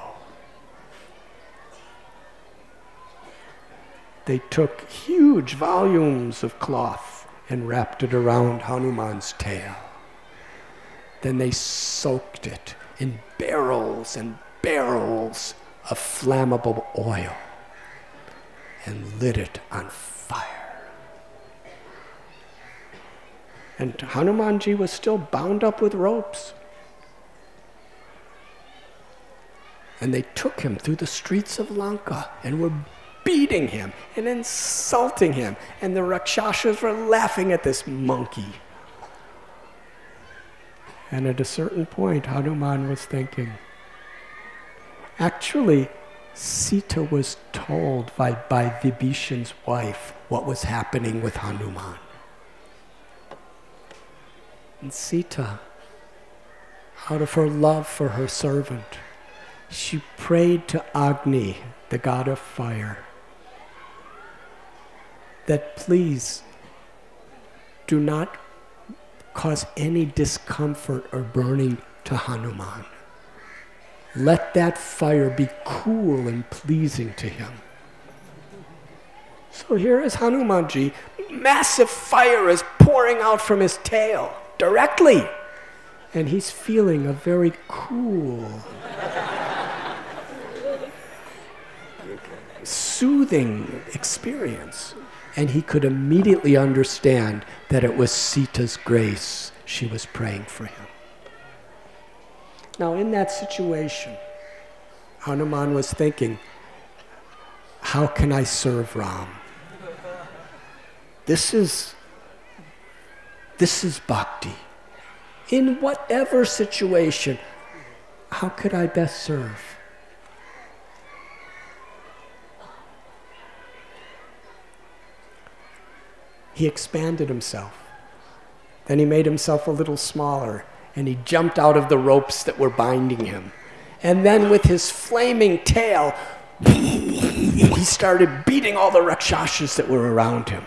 They took huge volumes of cloth and wrapped it around Hanuman's tail. Then they soaked it in barrels and barrels of flammable oil and lit it on fire. And Hanumanji was still bound up with ropes. And they took him through the streets of Lanka and were beating him and insulting him. And the Rakshasas were laughing at this monkey. And at a certain point, Hanuman was thinking, actually, Sita was told by, by Vibhishan's wife what was happening with Hanuman. And Sita, out of her love for her servant, she prayed to Agni, the god of fire, that please do not cause any discomfort or burning to Hanuman. Let that fire be cool and pleasing to him. So here is Hanumanji. Massive fire is pouring out from his tail directly. And he's feeling a very cool, soothing experience. And he could immediately understand that it was Sita's grace she was praying for him. Now, in that situation, Hanuman was thinking, how can I serve Ram? This is, this is bhakti. In whatever situation, how could I best serve? He expanded himself. Then he made himself a little smaller, and he jumped out of the ropes that were binding him. And then with his flaming tail, he started beating all the Rakshasas that were around him.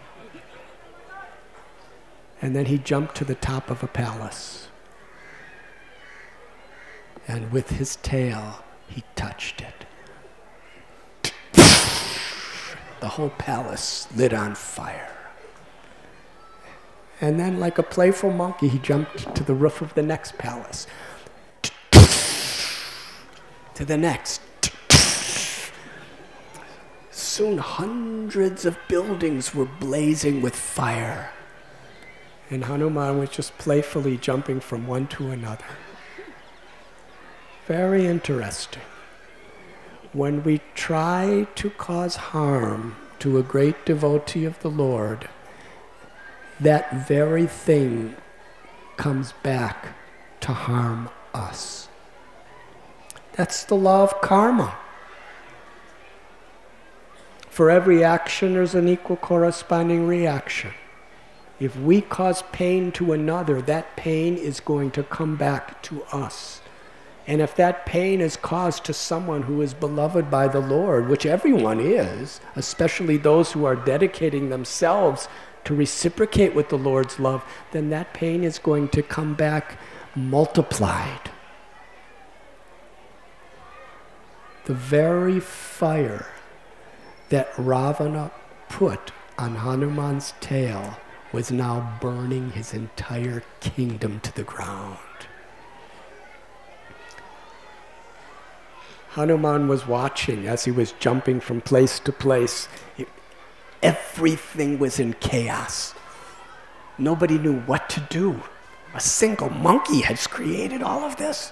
And then he jumped to the top of a palace. And with his tail, he touched it. The whole palace lit on fire. And then, like a playful monkey, he jumped to the roof of the next palace. To the next. Soon hundreds of buildings were blazing with fire. And Hanuman was just playfully jumping from one to another. Very interesting. When we try to cause harm to a great devotee of the Lord, that very thing comes back to harm us. That's the law of karma. For every action, there's an equal corresponding reaction. If we cause pain to another, that pain is going to come back to us. And if that pain is caused to someone who is beloved by the Lord, which everyone is, especially those who are dedicating themselves to reciprocate with the Lord's love, then that pain is going to come back multiplied. The very fire that Ravana put on Hanuman's tail was now burning his entire kingdom to the ground. Hanuman was watching as he was jumping from place to place. It, everything was in chaos. Nobody knew what to do. A single monkey has created all of this.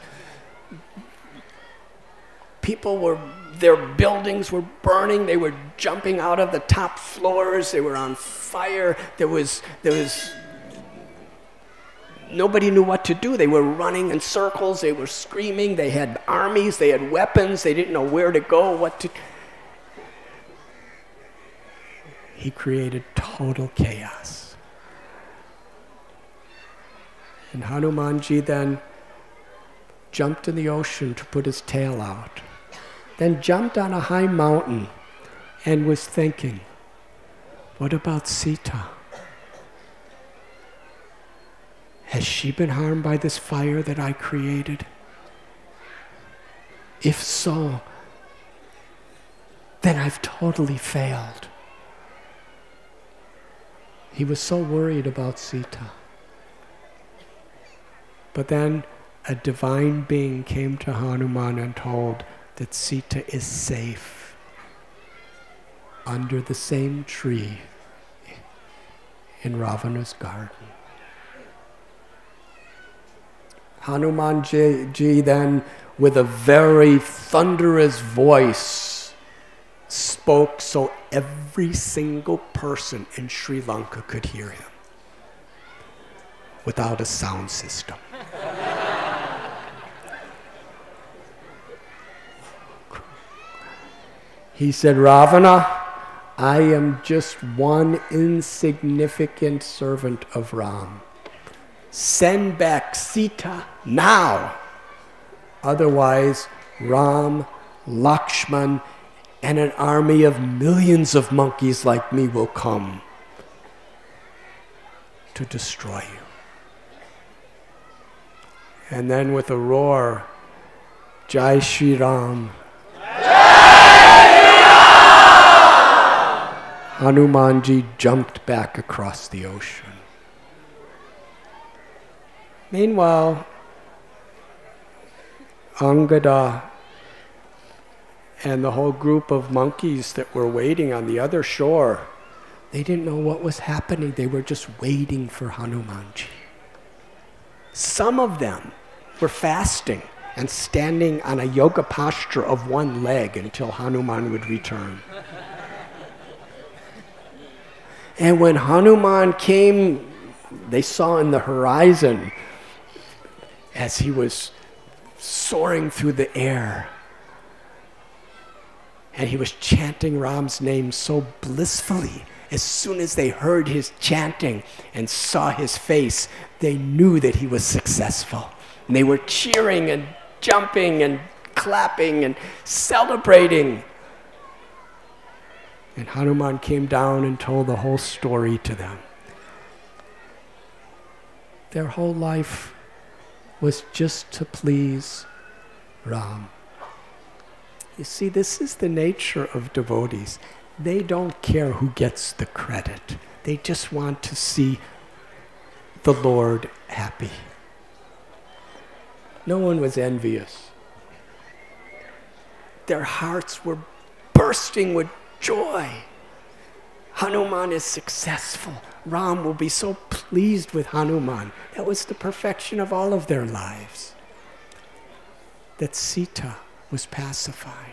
People were, their buildings were burning. They were jumping out of the top floors. They were on fire. There was, there was nobody knew what to do. They were running in circles, they were screaming, they had armies, they had weapons, they didn't know where to go, what to... He created total chaos. And Hanumanji then jumped in the ocean to put his tail out, then jumped on a high mountain and was thinking, what about Sita? Has she been harmed by this fire that I created? If so, then I've totally failed. He was so worried about Sita. But then a divine being came to Hanuman and told that Sita is safe under the same tree in Ravana's garden. Hanumanji then, with a very thunderous voice, spoke so every single person in Sri Lanka could hear him, without a sound system. He said, Ravana, I am just one insignificant servant of Ram. Send back Sita now. Otherwise, Ram, Lakshman, and an army of millions of monkeys like me will come to destroy you. And then with a roar, Jai Shri Ram. Hanumanji jumped back across the ocean. Meanwhile, Angada and the whole group of monkeys that were waiting on the other shore, they didn't know what was happening. They were just waiting for Hanumanji. Some of them were fasting and standing on a yoga posture of one leg until Hanuman would return. And when Hanuman came, they saw in the horizon, as he was soaring through the air, and he was chanting Ram's name so blissfully. As soon as they heard his chanting and saw his face, they knew that he was successful. And they were cheering and jumping and clapping and celebrating. And Hanuman came down and told the whole story to them. Their whole life was just to please Ram. You see, this is the nature of devotees. They don't care who gets the credit. They just want to see the Lord happy. No one was envious. Their hearts were bursting with joy. Hanuman is successful. Ram will be so pleased with Hanuman. That was the perfection of all of their lives. That Sita was pacified.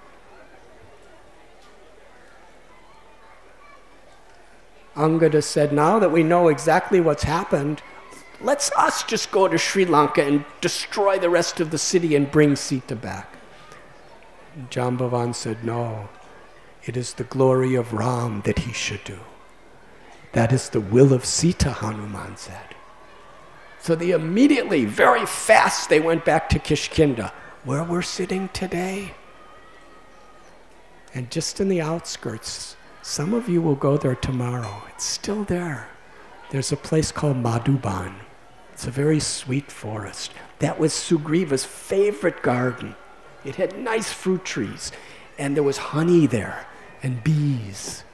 Angada said, now that we know exactly what's happened, let's us just go to Sri Lanka and destroy the rest of the city and bring Sita back. And Jambavan said, no, it is the glory of Ram that he should do. That is the will of Sita, Hanuman said. So they immediately, very fast, they went back to Kishkinda, where we're sitting today. And just in the outskirts, some of you will go there tomorrow. It's still there. There's a place called Madhuban. It's a very sweet forest. That was Sugriva's favorite garden. It had nice fruit trees, and there was honey there, and bees.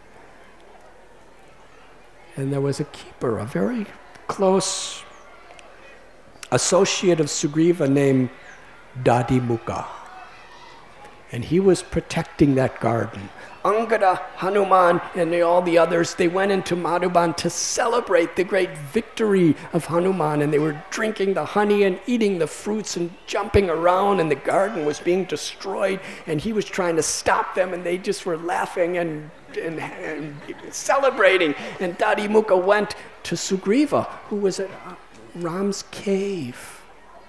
And there was a keeper, a very close associate of Sugriva named Dadimukha. And he was protecting that garden. Angada, Hanuman, and all the others, they went into Madhuban to celebrate the great victory of Hanuman, and they were drinking the honey and eating the fruits and jumping around, and the garden was being destroyed, and he was trying to stop them, and they just were laughing and, and, and celebrating. And Dadimukha went to Sugriva, who was at Ram's cave.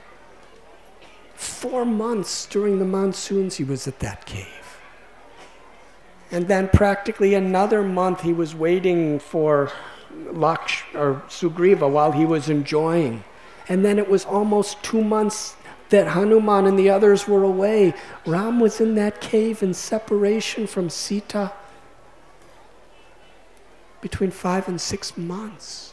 Four months during the monsoons he was at that cave. And then practically another month he was waiting for Laksh or Sugriva while he was enjoying. And then it was almost two months that Hanuman and the others were away. Ram was in that cave in separation from Sita between five and six months.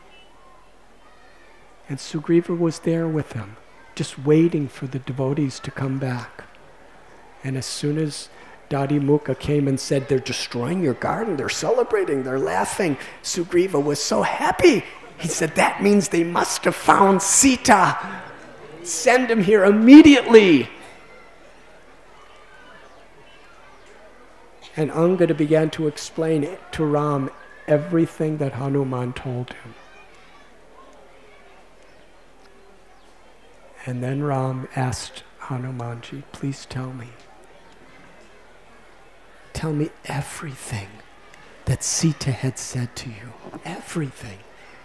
And Sugriva was there with him, just waiting for the devotees to come back. And as soon as Dadi Mukha came and said, they're destroying your garden, they're celebrating, they're laughing, Sugriva was so happy. He said, that means they must have found Sita. Send him here immediately. And Angada began to explain to Ram everything that Hanuman told him. And then Ram asked Hanumanji, please tell me. Tell me everything that Sita had said to you. Everything.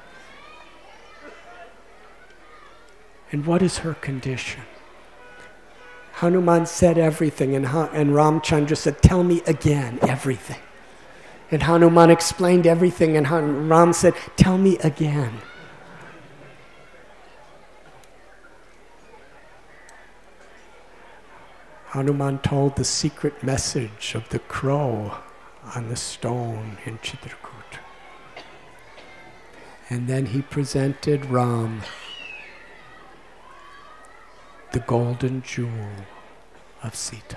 And what is her condition? Hanuman said everything, and, ha- and Ramchandra said, tell me again everything. And Hanuman explained everything, and Han- Ram said, tell me again. Hanuman told the secret message of the crow on the stone in Chitrakoot. And then he presented Ram the golden jewel of Sita.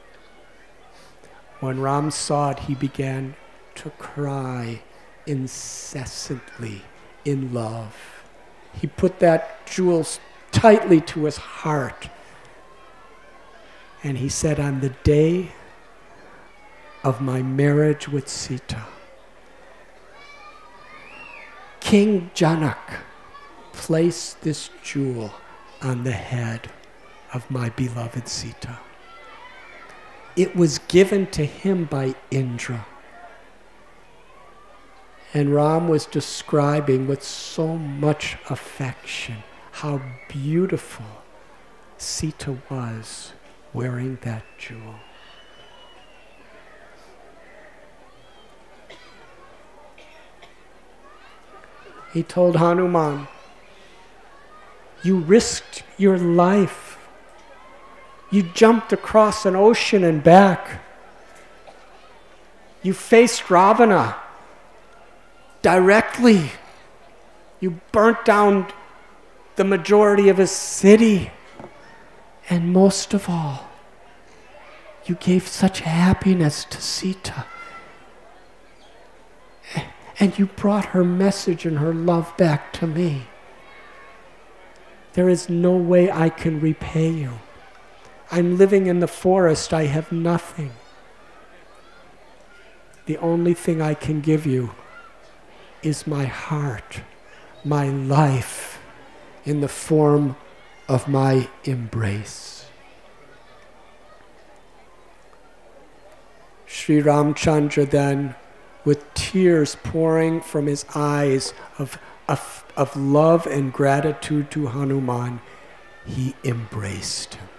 When Ram saw it, he began to cry incessantly in love. He put that jewel tightly to his heart. And he said, on the day of my marriage with Sita, King Janak placed this jewel on the head of my beloved Sita. It was given to him by Indra. And Ram was describing with so much affection how beautiful Sita was wearing that jewel. He told Hanuman, you risked your life. You jumped across an ocean and back. You faced Ravana directly. You burnt down the majority of his city. And most of all, you gave such happiness to Sita. And you brought her message and her love back to me. There is no way I can repay you. I'm living in the forest. I have nothing. The only thing I can give you is my heart, my life, in the form of my embrace. Sri Ramchandra then, with tears pouring from his eyes of, of, of love and gratitude to Hanuman, he embraced him.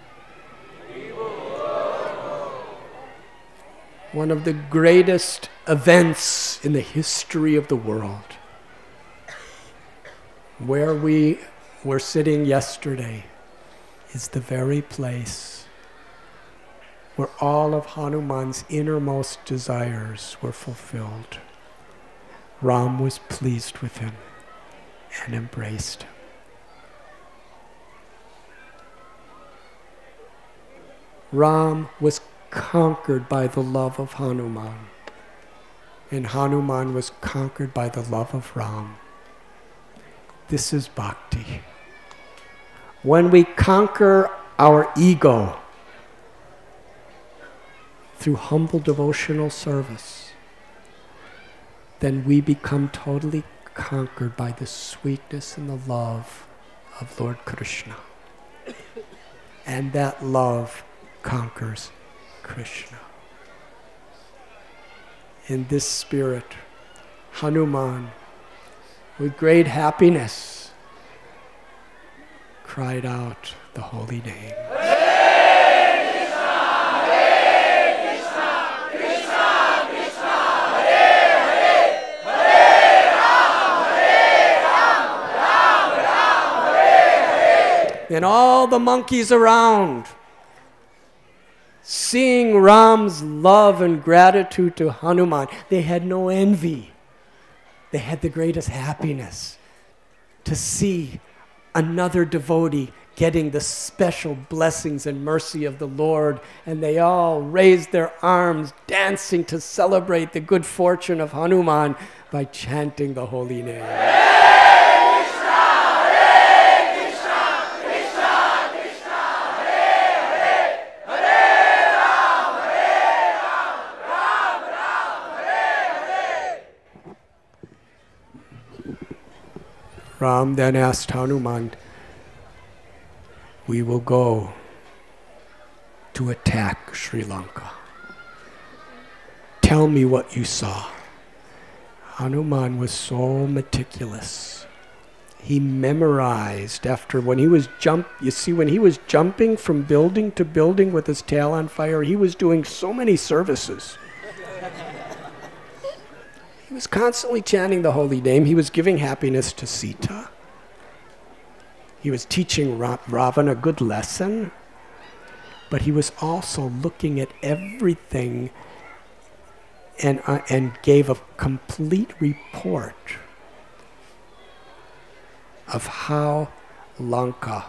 One of the greatest events in the history of the world. Where we were sitting yesterday is the very place where all of Hanuman's innermost desires were fulfilled. Ram was pleased with him and embraced him. Ram was conquered by the love of Hanuman, and Hanuman was conquered by the love of Ram. This is bhakti. When we conquer our ego through humble devotional service, then we become totally conquered by the sweetness and the love of Lord Krishna. And that love conquers Krishna. In this spirit, Hanuman, with great happiness, cried out the holy name. And all the monkeys around, seeing Ram's love and gratitude to Hanuman, they had no envy. They had the greatest happiness to see another devotee getting the special blessings and mercy of the Lord. And they all raised their arms, dancing to celebrate the good fortune of Hanuman by chanting the holy name. Ram then asked Hanuman, we will go to attack Sri Lanka. Tell me what you saw. Hanuman was so meticulous. He memorized after when he was jump, you see, when he was jumping from building to building with his tail on fire, he was doing so many services. He was constantly chanting the holy name. He was giving happiness to Sita. He was teaching Ra- Ravan a good lesson. But he was also looking at everything and, uh, and gave a complete report of how Lanka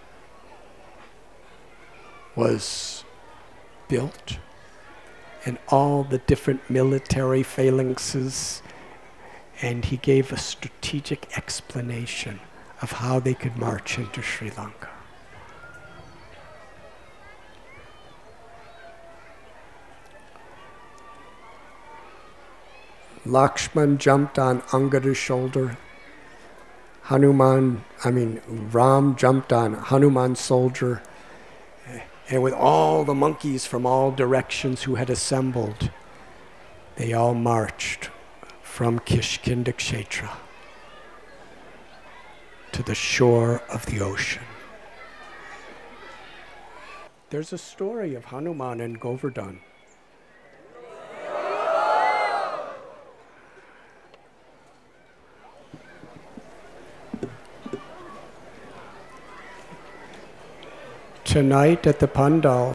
was built, and all the different military phalanxes, and he gave a strategic explanation of how they could march into Sri Lanka. Lakshman jumped on Angada's shoulder. Hanuman, I mean, Ram jumped on Hanuman's soldier. And with all the monkeys from all directions who had assembled, they all marched from Kishkinda Kshetra to the shore of the ocean. There's a story of Hanuman and Govardhan. Tonight at the Pandal,